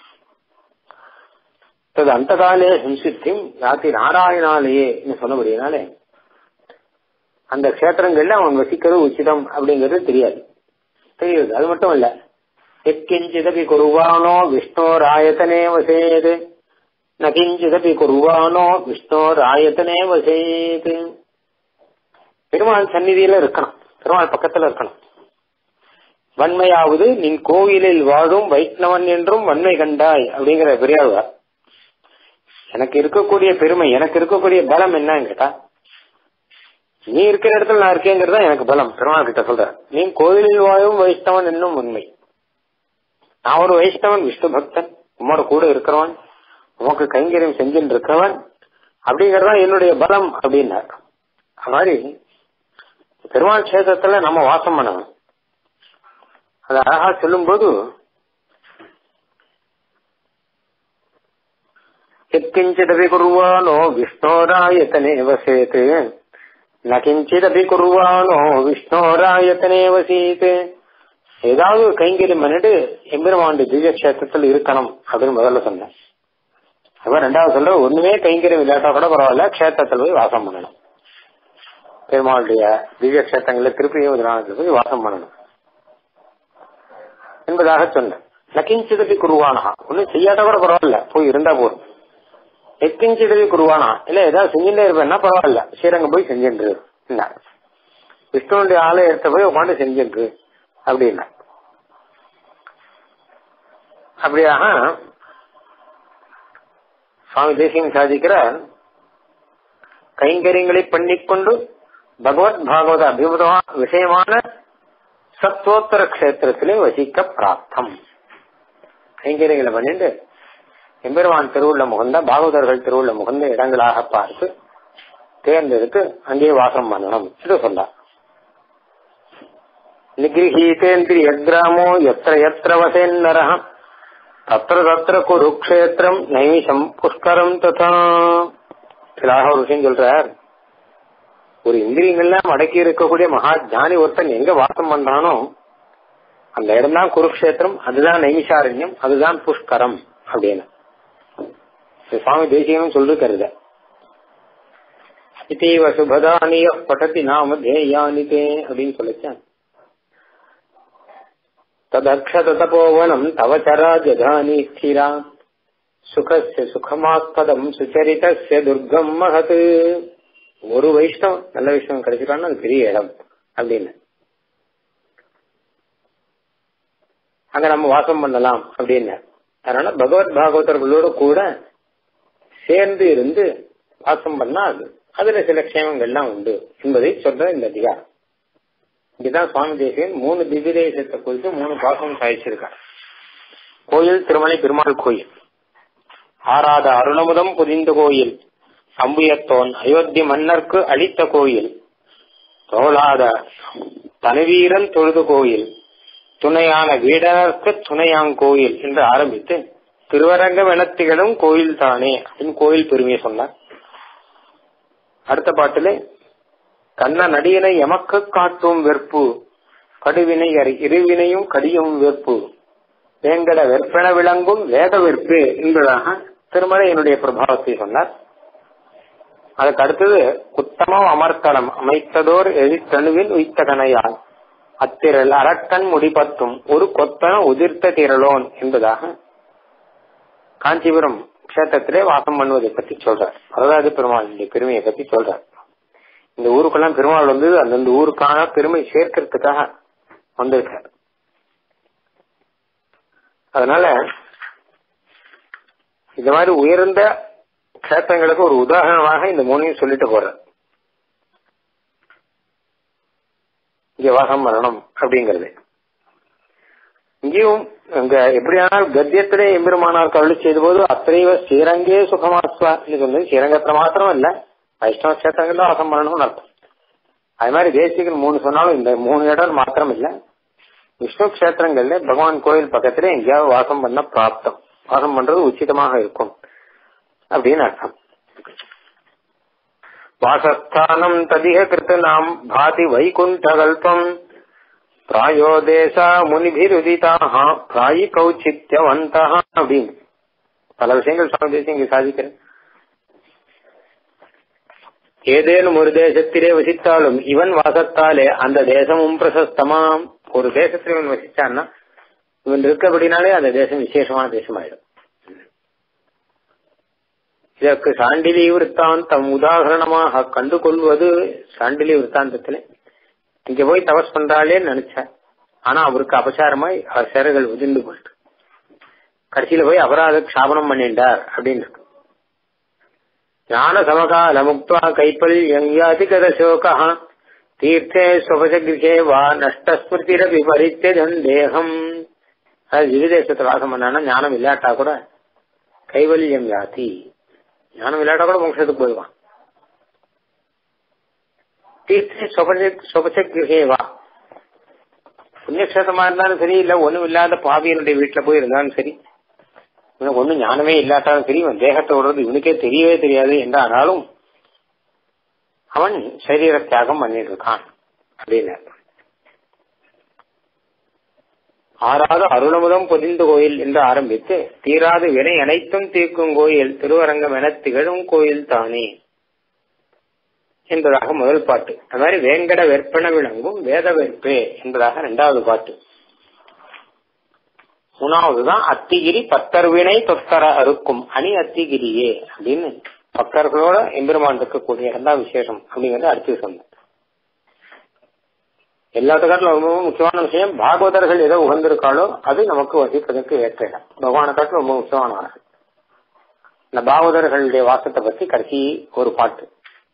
அந்த காலே சம்சித்தியும் யாத்தி நாராயணாலேயே சொன்னபடினாலே அந்த கஷேத்திரங்கள்ல அவன் வசிக்கிறது உச்சிதம் அப்படிங்கிறது தெரியாது தெரியுது. அது மட்டும் இல்ல, எக்கிஞ்சிதபி குருவானோ விஷ்ணோராயத்தனே வசேது நகிஞ்சிதபி குருவானோ விஷ்ணோராயத்தனே வசேது. பெருமாள் சந்நிதியில இருக்கணும், பெருமாள் பக்கத்துல இருக்கணும். வன்மையாவது நின் கோவிலில் வாழும் வைஷ்ணவன் என்றும் வன்மை கண்டாய் அப்படிங்கிற பெரியாழ்வார். எனக்கு இருக்கக்கூடிய பெருமை, எனக்கு இருக்கக்கூடிய பலம் என்னன்னு கேட்டா, நீ இருக்கிற இடத்துல நான் இருக்கேங்கிறதா எனக்கு பலம். பெருமாள் கிட்ட சொல்ற, நீ கோவிலில் வாழும் வைஷ்ணவன் என்னும் உண்மை. நான் ஒரு வைஷ்ணவன், விஷ்ணு பக்தன், உம்மோட கூட இருக்கிறவன், உமக்கு கைங்கரியம் செஞ்சுட்டு இருக்கிறவன் அப்படிங்கறதா என்னுடைய பலம் அப்படின்னார். அது மாதிரி பெருமாள் கஷேத்திரத்துல நம்ம வாசம் பண்ணணும். அது அழகா சொல்லும் போது, எக்கிஞ்சிதபி குருவானோ விஷ்ணோராயத்தனே வசேத் நகிஞ்சிதபி குருவானோ விஷ்ணோராயத்தனே வசீத். ஏதாவது கைங்கரியம் பண்ணிட்டு எம்பெருமானுடைய திவ்ய கஷேத்திரத்தில் இருக்கணும் அப்படின்னு முதல்ல சொன்னேன். அப்ப ரெண்டாவது சொல்ற, ஒண்ணுமே கைங்கரியம் இல்லாட்டா கூட பரவாயில்ல, கஷேத்திரத்தில் போய் வாசம் பண்ணணும். பெருமாளுடைய திவ்ய கஷேத்திரங்கள திருப்பியும் போய் வாசம் பண்ணணும் என்பதாக சொன்னேன். நகிஞ்சிதபி குருவானா, ஒன்னும் செய்யாட்டா கூட பரவாயில்ல, போய் இருந்தா போதும். எக்கிஞ்சிதபி குருவானா, இல்ல ஏதாவது செஞ்சுட்டே இருப்பேன்னா பரவாயில்ல, ஸ்ரீரங்கம் போய் செஞ்சுட்டு விஷ்ணுடைய ஆலயத்தை போய் உட்காந்து செஞ்சுட்டு அப்படின்னா. அப்படியாக சுவாமி தேசியம் சாதிக்கிறார், கைங்கரியங்களை பண்ணிக்கொண்டு பகவத் பாகவத அபிமுதமா விஷயமான சத்வோத்தர கஷேத்திரத்திலே வசிக்க பிராப்தம். கைங்கரியங்களை பண்ணிட்டு எம்பெருமான் திருவுள்ள முகந்த பாகவதர்கள் திருவுள்ள முகந்த இடங்களாக பார்த்து தேர்ந்தெடுத்து அங்கே வாசம் பண்ணணும் என்று சொன்னார். நிகிரஹீதேந்திரிய கிராமோ எத்திர எத்திர வசேன்னரஹ தத்திர தத்திர குருக்ஷேத்திரம் நைமிஷம் புஷ்கரம் ததா. சிலாக ஒரு விஷயம் சொல்றார், ஒரு இந்திரியங்கள்லாம் அடக்கி இருக்கக்கூடிய மகா ஜானி ஒருத்தன் எங்க வாசம் பண்றானோ அந்த இடம் தான் குருக்ஷேத்திரம், அதுதான் நைமிஷாரண்யம், அதுதான் புஷ்கரம் அப்படின்னு சுவாமி தேசிகனும் சொல்லிருக்கிறது. இதேவ சுபதானிய படத்தி நாம தேயானிதே அப்படின்னு சொல்லிச்சேன். ததக்ஷத தபோவனம் தவச்சராஜதானி ஸ்திரா சுகஸ்ய சுகமாஸ்பதம் சுச்சரிதஸ்ய துர்கம் மகத். ஒரு வைஷ்ணவம் நல்ல வைஷ்ணவம் கிடைச்சிட்டான்னு அது பெரிய இடம் அப்படின்னு அங்க நம்ம வாசம் பண்ணலாம் அப்படின்னு. அதனால பகவத் பாகவதர்களோட கூட சேர்ந்து இருந்து வாசம் பண்ணா அது அதுல சில க்ஷேமங்கள்லாம் உண்டு என்பதை சொல்ற இந்த அதிகாரம். இதுதான் சுவாமி தேசிகன் மூணு திவ்ய தேசத்தை குறித்து மூணு பாசம் சாதிச்சிருக்கார். கோயில் திருமலை பெருமாள் கோயில். ஆறாத அருளமுதம் புதிந்த கோயில், அம்புயத்தோன் அயோத்தி மன்னர்க்கு அளித்த கோயில், தோளாத தனவீரன் தொழுது கோயில், துணையான வீடனர்க்கு துணையாங்கோயில் என்று ஆரம்பித்து திருவரங்க வெனத்திகளும் கோயில் தானே அப்படின்னு கோயில் பெருமையை சொன்னார். அடுத்த பாட்டிலே கண்ண நடிகனை எமக்கு காட்டும் வெற்பு, கடுவினை இருவினையும் கடியும் வெற்பு, வேங்கட வெற்பென விளங்கும் வேத வெற்பு என்பதாக திருமலையினுடைய பிரபாவத்தை சொன்னார். அதுக்கு அடுத்தது உத்தமம் அமர்த்தலம் அமைத்ததோர் எழித்தணுவில் உய்த்த கனையால் அத்திரல் அரக்கன் முடிபத்தும் ஒரு கொத்தன உதிர்த்த திரளோன் என்பதாக காஞ்சிபுரம் கஷேத்திரத்திலே வாசம் பண்ணுவதை பற்றி சொல்றார். வரலாறு பெருமாளுடைய பெருமையை பற்றி சொல்றார். இந்த ஊருக்கெல்லாம் பெருமாள் வந்து அந்தந்த ஊருக்கான பெருமை சேர்க்கிறதுக்காக வந்திருக்கார். அதனால இந்த மாதிரி உயர்ந்த கஷேத்திரங்களுக்கு ஒரு உதாரணமாக இந்த மூணையும் சொல்லிட்டு போறார். இங்க வாசம் வரணும் அப்படிங்கறது. இங்கேயும் இங்க எப்படியானால் கத்தியத்திலே எம்பெருமானார் கருளி செய்த போது அத்தைவ ஸ்ரீரங்கே சுகமாஸ்வா சொன்னது ஸ்ரீரங்கத்துல மாத்திரம் இல்ல, வைஷ்ணவ கஷேத்திரங்கள்ல வாசம் பண்ணணும்னு அர்த்தம். அது மாதிரி தேசிகன் மூணு சொன்னாலும் இந்த மூணு இடம் மாத்திரம் இல்ல, விஷ்ணு கஷேத்திரங்கள்ல பகவான் கோயில் பக்கத்துல எங்கேயாவது வாசம் பண்ண பிராப்தம், வாசம் பண்றது உச்சிதமாக இருக்கும் அப்படின்னு அர்த்தம். வாசஸ்தானம் ததிக கிருத்து நாம் பாதி வைகுண்டகல்பம் பிராயோ தேசா முனிபிருதிதாக பிராயி கௌச்சித்யவந்தா அப்படின்னு பல விஷயங்கள் சுவாமி தேசியம் இங்க சாதிக்கிறேன். ஏதேனும் ஒரு தேசத்திலே வசித்தாலும் இவன் வாசத்தாலே அந்த தேசமும் பிரசஸ்தமாம். ஒரு தேசத்தில் இவன் வசிச்சான்னா இவன் இருக்கபடினாலே அந்த தேசம் விசேஷமான தேசமாயிடும். இதற்கு சாண்டிலி விற்த்தாந்தம் உதாரணமாக கண்டு கொள்வது. சாண்டிலி விற்த்தாந்தத்திலே இங்க போய் தபஸ் பண்றாளே நினைச்சார், ஆனா அவருக்கு அபசாரமாய் அவர் சேரர்கள் உதிர்ந்து போயிட்டு கடைசியில போய் அபராத க்ஷாபனம் பண்ணிட்டார் அப்படின்னு இருக்கு. ஞான சமகால முக்துவா கைப்பல் யங்யாதி கத சோகா தீர்த்தே சுபசகிருகே வா நஷ்டஸ்மிருதிர விபரித்தன் தேகம். அதாவது திவ்யதேசத்தை வாசம் பண்ணானா ஞானம் இல்லாட்டா கூட கைவல்யம் யாதி, ஞானம் இல்லாட்டா கூட மோட்சத்துக்கு போயிடுவான். தீர்த்தே சுபசகிருகே வா, புண்ணியக்ஷேத்திரமா இருந்தாலும் சரி, இல்ல ஒண்ணும் இல்லாத பாவியனுடைய வீட்டுல போய் இருந்தாலும் சரி, ஒன்னும் ஞானமே இல்லாட்டாலும் சரி, இவன் தேகத்தை விடுறது இவனுக்கே தெரியவே தெரியாது என்றாலும் அவன் சரீர தியாகம் பண்ணிட்டு இருக்கான் அப்படின்னு. ஆறாவது அருளமுதம் பொதிந்த கோயில் என்று ஆரம்பித்து தீராது வினை அனைத்தும் தீர்க்கும் கோயில் திருவரங்கம் என திகழும் கோயில் தானே என்பதாக முதல் பாட்டு. அது மாதிரி வேங்கட வெற்பன விளங்கும் வேத வெற்பே என்பதாக இரண்டாவது பாட்டு. மூணாவதுதான் அத்திகிரி பத்தர்வினை தொத்தர அறுக்கும் அணி அத்திகிரியே அப்படின்னு பக்தர்களோட எம்பெருமான் இருக்கக்கூடிய இரண்டாம் விசேஷம் அப்படிங்கறது அடுத்து சொன்ன. எல்லாத்துக்காட்டிலும் ரொம்ப முக்கியமான விஷயம் பாகவதர்கள் ஏதோ உகந்திருக்காளோ அது நமக்கு வசிப்பதற்கு ஏற்ற இடம். பகவானை காட்டிலும் ரொம்ப முக்கியமானவர்கள். இந்த பாகவதர்களுடைய வாசத்தை பத்தி கடைசி ஒரு பாட்டு.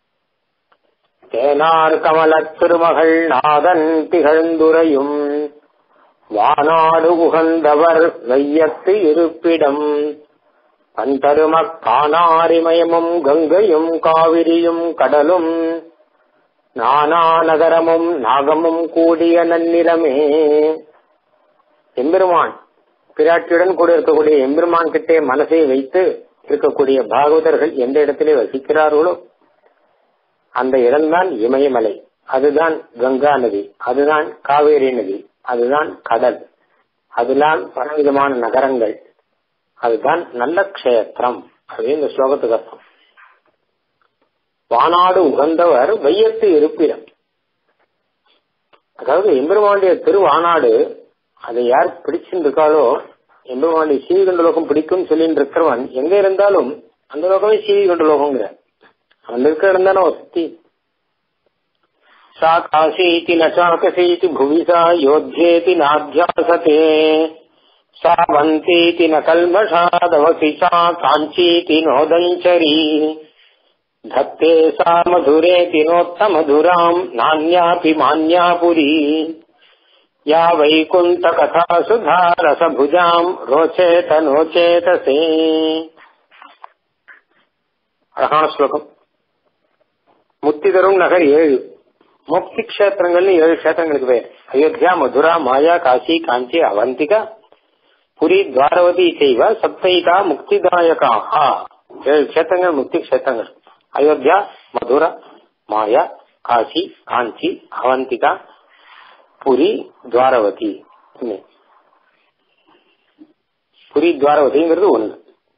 தேனார் கமல திருமகள் நாதன் திகழ்ந்துரையும் வானாடு உகந்தவர் வையத்து இருப்பிடம் அந்தருமக் காணாரிமயமும் கங்கையும் காவிரியும் கடலும் நானா நகரமும் நாகமும் கூடிய நன்னிலமே. எம்பெருமான் பிராட்டியுடன் கூட இருக்கக்கூடிய எம்பெருமான் கிட்டே மனசை வைத்து இருக்கக்கூடிய பாகவதர்கள் எந்த இடத்திலே வசிக்கிறார்களோ அந்த இடம்தான் இமயமலை, அதுதான் கங்கா நதி, அதுதான் காவேரி நதி, அதுதான் கடல், அதுதான் பலவிதமான நகரங்கள், அதுதான் நல்ல க்ஷேத்திரம் அப்படின்னு இந்த ஸ்லோகத்துக்கு அர்த்தம். வானாடு உகந்தவர் வையத்து இருப்பிடம், அதாவது எம்பெருமானுடைய திருவானாடு அதை யார் பிடிச்சுட்டு இருக்காளோ, எம்பெருமானுடைய சீவிகண்ட லோகம் பிடிக்கும் சொல்லிட்டு இருக்கிறவன் எங்க இருந்தாலும் அந்த லோகமே சீவிகண்ட லோகங்கிற அந்த இருக்கிற இடம் தானே வசதி. சா காசீதி நாகசீதி புவிசா யோத்யேதி நாத்யாசதே சா வந்தீதி ந கல்மஷாதவசி சா காஞ்சீதி நோதஞ்சரி தத்தே சா மதுரேதி நோத்த மதுராம் நான்யாபி மான்யாபுரி யா வைகுண்ட கதா சுதா ரசபுஜாம் ரோச்சேத நோச்சேதசே. அழகான ஸ்லோகம். முக்தி தரும் நகர் ஏழு, முக்தி கஷேத்திரங்கள்னு ஏழு கஷேத்திரங்களுக்கு பேர். அயோத்தியா, மதுரா, மாயா, காசி, காஞ்சி, அவந்திகா, புரி, துவாரவதி செய்வ சப்தைதா முக்திதாயகா. ஏழு கஷேத்திரங்கள் முக்தி கஷேத்திரங்கள். அயோத்தியா, மதுரா, மாயா, காசி, காஞ்சி, அவந்திகா, புரி, துவாரவதி. புரி துவாரவதிங்கிறது ஒண்ணு.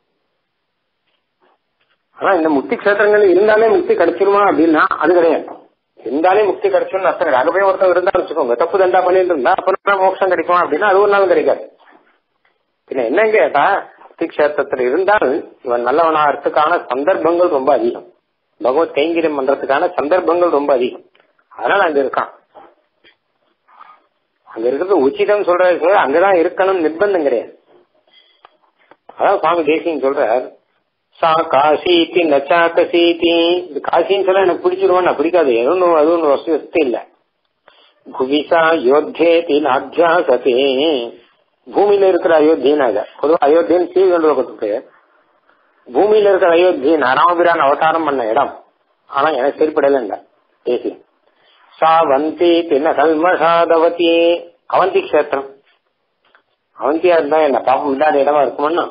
ஆனா இந்த முக்தி கஷேத்திரங்கள் இருந்தாலே முக்தி கிடைச்சிருமா அப்படின்னா அது கிடையாது. இருந்தாலே முக்தி கிடைச்சுன்னு அர்த்தம் கிடையாது. அங்க போய் ஒருத்தர் இருந்தா வச்சுக்கோங்க, தப்பு தண்டா பண்ணிட்டு இருந்தா அப்ப மோட்சம் கிடைக்குமா அப்படின்னா அது ஒரு நாளும் கிடைக்காது. பின்ன என்ன கேட்டா, முக்தி கஷேத்திரத்தில் இருந்தால் இவன் நல்லவனாகிறதுக்கான சந்தர்ப்பங்கள் ரொம்ப அதிகம், பகவத் கைங்கரியம் பண்றதுக்கான சந்தர்ப்பங்கள் ரொம்ப அதிகம். அதனால அங்க இருக்கான். அங்க இருக்கிறது உச்சிதம் சொல்றது, அங்கதான் இருக்கணும் நிர்பந்தம் கிடையாது. அதான் சுவாமி தேசியம் சொல்றார், சா காசீத்தி நச்சா கசீத்தி. இது காசின்னு சொல்ல எனக்கு பிடிச்சிருவான் பிடிக்காது, எதுவும் அது ஒன்று வசதி இல்ல. குவிசா யோத்தேதி நாத்தியாசதே. பூமியில இருக்கிற அயோத்தியனாக பொதுவாக அயோத்தியன் ஸ்ரீகண்டத்துக்கு பூமியில இருக்கிற அயோத்தியன் ராமபிரான் அவதாரம் பண்ண இடம். ஆனா எனக்கு சரிப்படல தேசி. சா வந்தி தின்ன கல்மஷாதவதி. அவந்தி கஷேத்திரம். அவந்தியா இருந்தா என்ன பாப்பம் இல்லாத இடமா இருக்குமன்னா.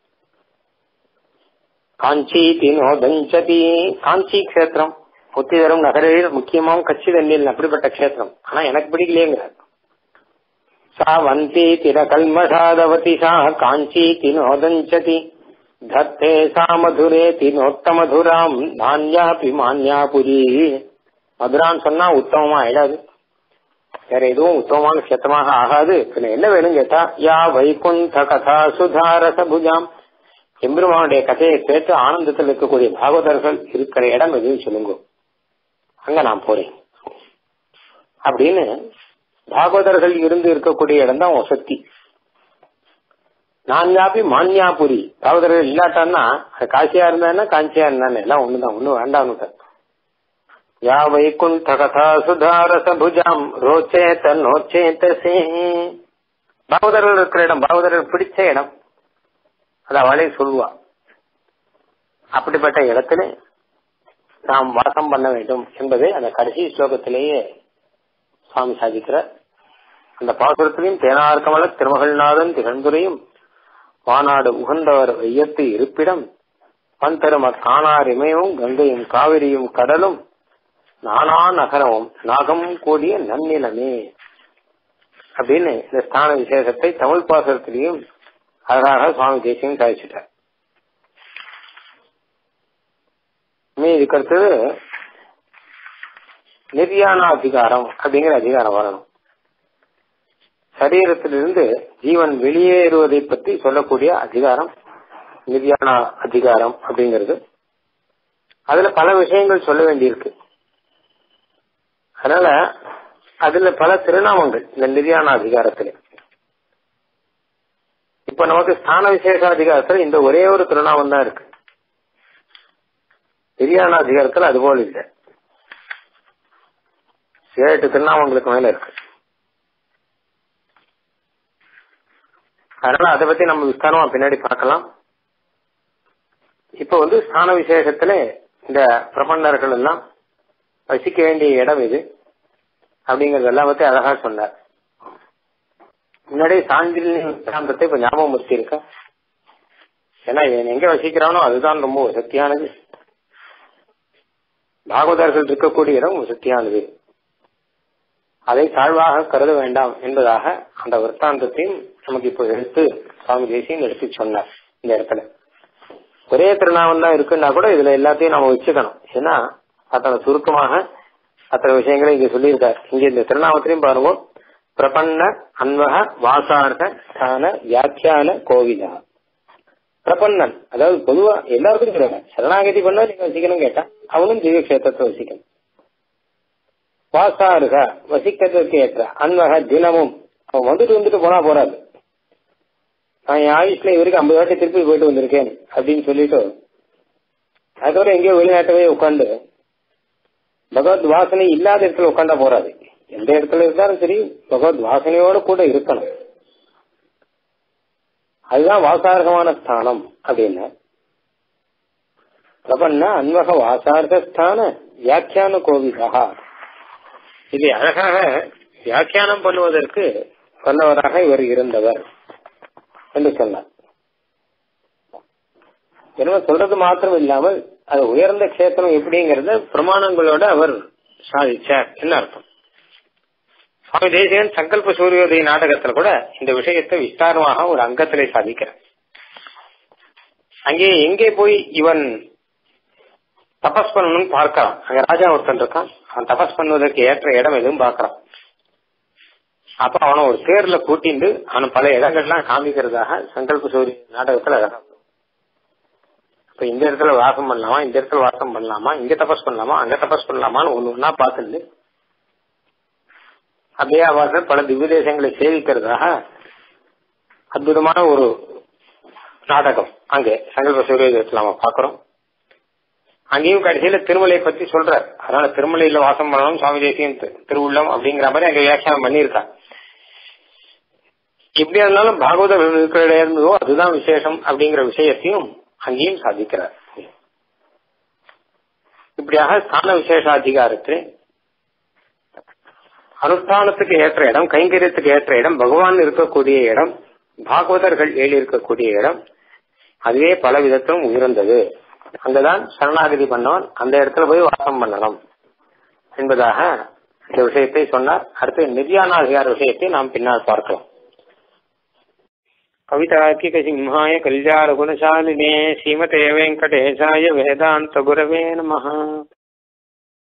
காஞ்சி தினோதஞ்சதி. காஞ்சி கஷேத்திரம் புத்தி தரும் நகரில் முக்கியமாவும் கட்சி தண்ணியில் அப்படிப்பட்ட கஷேத்திரம். ஆனா எனக்கு பிடிக்கலையேங்கிறார். சா வந்தி திர கல்மஷாதவதி சா காஞ்சி தினோதஞ்சதி தத்தே சா மதுரே தினோத்தமதுராம் நான்யாபி மான்யாபுரி. மதுரான்னு சொன்னா உத்தமமா ஆயிடாது, வேற எதுவும் உத்தமமான கஷேத்திரமாக ஆகாது. என்ன வேணும் கேட்டா, யா வைகுண்ட கதா சுதாரசபுஜாம். எம்பெருமானுடைய கதையை கேட்டு ஆனந்தத்தில் இருக்கக்கூடிய பாகவதர்கள் இருக்கிற இடம் எதுவும் சொல்லுங்க, அங்க நான் போறேன் அப்படின்னு. பாகவதர்கள் இருந்து இருக்கக்கூடிய இடம் தான் வசதி. நான்யாபி மான்யாபுரி. பாகவதர்கள் இல்லாட்டான்னா காசியா இருந்தா காஞ்சியா இருந்தானே எல்லாம் ஒண்ணுதான், ஒண்ணு வேண்டாம். யா வைகுண்ட கதா சுதாரசபுஜாம் ரோச்சேத நோச்சேதசே. பாகவதர்கள் இருக்கிற இடம், பாகவதர்கள் பிடிச்ச இடம், அது அவளே சொல்லுவா. அப்படிப்பட்ட இடத்துல நாம் வாசம் பண்ண வேண்டும் என்பதை அந்த கடைசி ஸ்லோகத்திலேயே சுவாமி சாதிக்கிறார். அந்த பாசுரத்திலையும் தேனார்கமல திருமகள்நாதன் திகழ்ந்துரையும் வானாடு உகந்தவர் வையத்து இருப்பிடம் பந்தரும காணார் இமயமும் கங்கையும் காவிரியும் கடலும் நானா நகரமும் நாகம் கூடிய நன்னிலமே அப்படின்னு இந்த ஸ்தான விசேஷத்தை தமிழ் பாசுரத்திலையும் அழகாக சுவாமி தேசியம் சாதிச்சுட்டார். இதுக்கு அடுத்தது நிர்யாண அதிகாரம் அப்படிங்கிற அதிகாரம் வரணும். சரீரத்திலிருந்து ஜீவன் வெளியேறுவதை பற்றி சொல்லக்கூடிய அதிகாரம் நிர்யாண அதிகாரம் அப்படிங்கிறது. அதுல பல விஷயங்கள் சொல்ல வேண்டியிருக்கு. அதனால அதுல பல திருநாமங்கள் இந்த நிர்யாண அதிகாரத்துல. இப்ப நமக்கு ஸ்தான விசேஷ அதிகாரத்துல இந்த ஒரே ஒரு திருநாமம் தான் இருக்கு. நிர்யாண அதிகாரத்துல அதுபோல் இல்லை, ஏழு திருநாமங்களுக்கு மேல இருக்கு. அதனால அதை பத்தி நம்ம விஸ்தாரமா பின்னாடி பார்க்கலாம். இப்ப வந்து ஸ்தான விசேஷத்துல இந்த பிரபந்தர்கள் எல்லாம் வசிக்க வேண்டிய இடம் இது அப்படிங்கறது எல்லாம் பத்தி அழகா சொன்னார். முன்னாடியே சாந்திரத்தை இப்ப ஞாபகம் முறுத்தி இருக்க. ஏன்னா எங்க வசிக்கிறானோ அதுதான் ரொம்ப சக்தியானது. பாகவதர்கள் இருக்கக்கூடிய இடம் சக்தியானது, அதை தாழ்வாக கருத வேண்டாம் என்பதாக அந்த விற்த்தாந்தத்தையும் நமக்கு இப்ப எடுத்து சுவாமி தேசியம் எடுத்து சொன்னார். இந்த இடத்துல ஒரே திருநாமம் தான் இருக்குன்னா கூட இதுல எல்லாத்தையும் நம்ம வச்சுக்கணும். ஏன்னா அத்தனை சுருக்கமாக அத்தனை விஷயங்களை இங்க சொல்லியிருக்காரு. இங்க இந்த திருநாமத்திலையும் பாருங்க, பிரபன்ன அன்வக வாசார்க ஸ்தான வியாக்கியான கோவிலா. பிரபன்னன் அதாவது பொதுவா எல்லாருக்கும் சொல்லுங்க, சரணாகதி பண்ணா நீங்க வசிக்கணும் கேட்டா அவனும் ஜீவ கஷேத்திரத்தை வசிக்கணும். வாசாருக வசிக்கிறதுக்கு ஏற்ற அன்வக தினமும் அவன் வந்துட்டு வந்துட்டு போனா போறாது. நான் என் ஆயுஷ்ல இவருக்கு ஐம்பது வாட்டி திருப்பி போயிட்டு வந்திருக்கேன் அப்படின்னு சொல்லிட்டு அதுக்கப்புறம் எங்கேயோ வெளிநாட்டவே உட்காந்து பகவத் வாசனை இல்லாத இடத்துல உட்காந்தா போறாது. எந்த இடத்துல இருந்தாலும் சரி பகவத் வாசனையோட கூட இருக்கணும். அதுதான் வாசார்கமான ஸ்தானம் அப்படின்னு. பிரபன்னா அன்வக வாசார்கஸ்தான வியாக்கியான கோவிதா. இதை அழகாக வியாக்கியானம் பண்ணுவதற்கு வல்லவராக இவர் இருந்தவர் என்று சொன்னார். என்ன சொல்றது மாத்திரம் இல்லாமல் அது உயர்ந்த கஷேத்திரம் எப்படிங்கறத பிரமாணங்களோட அவர் சாதிச்சார் என்ன அர்த்தம். சுவாமி தேசிகன் சங்கல்ப சூரியோதய நாடகத்துல கூட இந்த விஷயத்தை விஸ்தாரமாக ஒரு அங்கத்திலே சாதிக்கிறார். அங்கே எங்கே போய் இவன் தபஸ் பண்ணணும்னு பார்க்கிறான். அங்க ராஜா ஒருத்தன் இருக்கான். அவன் தபஸ் பண்ணுவதற்கு ஏற்ற இடம் எதுவும் பார்க்கறான். அப்ப அவனை ஒரு தேர்ல கூட்டிட்டு அவன் பல இடங்கள்லாம் காமிக்கிறதாக சங்கல்ப சூரிய நாடகத்துல அழகா. இப்ப இந்த இடத்துல வாசம் பண்ணலாமா, இந்த இடத்துல வாசம் பண்ணலாமா, இங்க தபஸ் பண்ணலாமா, அங்க தபஸ் பண்ணலாமான்னு ஒண்ணு ஒன்னா பார்த்துட்டு அப்படியே அவர்கள் பல திவ்ய தேசங்களை சேவிக்கிறதாக அற்புதமான ஒரு நாடகம் அங்கே சங்கல்ப சூரியத்துல நாம பாக்குறோம். அங்கேயும் கடைசியில திருமலையை பத்தி சொல்றார். அதனால திருமலையில வாசம் பண்ணணும் சுவாமி தேசியம் திருவுள்ளம் அப்படிங்கிற மாதிரி அங்க வியாக்கியானம் பண்ணியிருக்காங்க. எப்படி இருந்தாலும் பாகவத இருந்ததோ அதுதான் விசேஷம் அப்படிங்கிற விஷயத்தையும் அங்கேயும் சாதிக்கிறார். இப்படியாக ஸ்தான விசேஷாதிகாரத்தில் அனுஷ்டானத்துக்கு ஏற்ற இடம், கைங்கரியத்துக்கு ஏற்ற இடம், பகவான் இருக்கக்கூடிய இடம், பாகவதர்கள் ஏழு இருக்கக்கூடிய இடம், அதுவே பல விதத்திலும் உயர்ந்தது. அங்கதான் சரணாகதி பண்ணவன் அந்த இடத்துல போய் வாசம் பண்ணணும் என்பதாக இந்த விஷயத்தை சொன்னார். அடுத்து நிர்யாணாதிகார விஷயத்தை நாம் பின்னால் பார்க்கலாம். கவிதார்க்கிக சிம்ஹாய கல்யாண குணசாலினே ஸ்ரீமதே வெங்கடேசாய வேதாந்த குரவே நமஹ.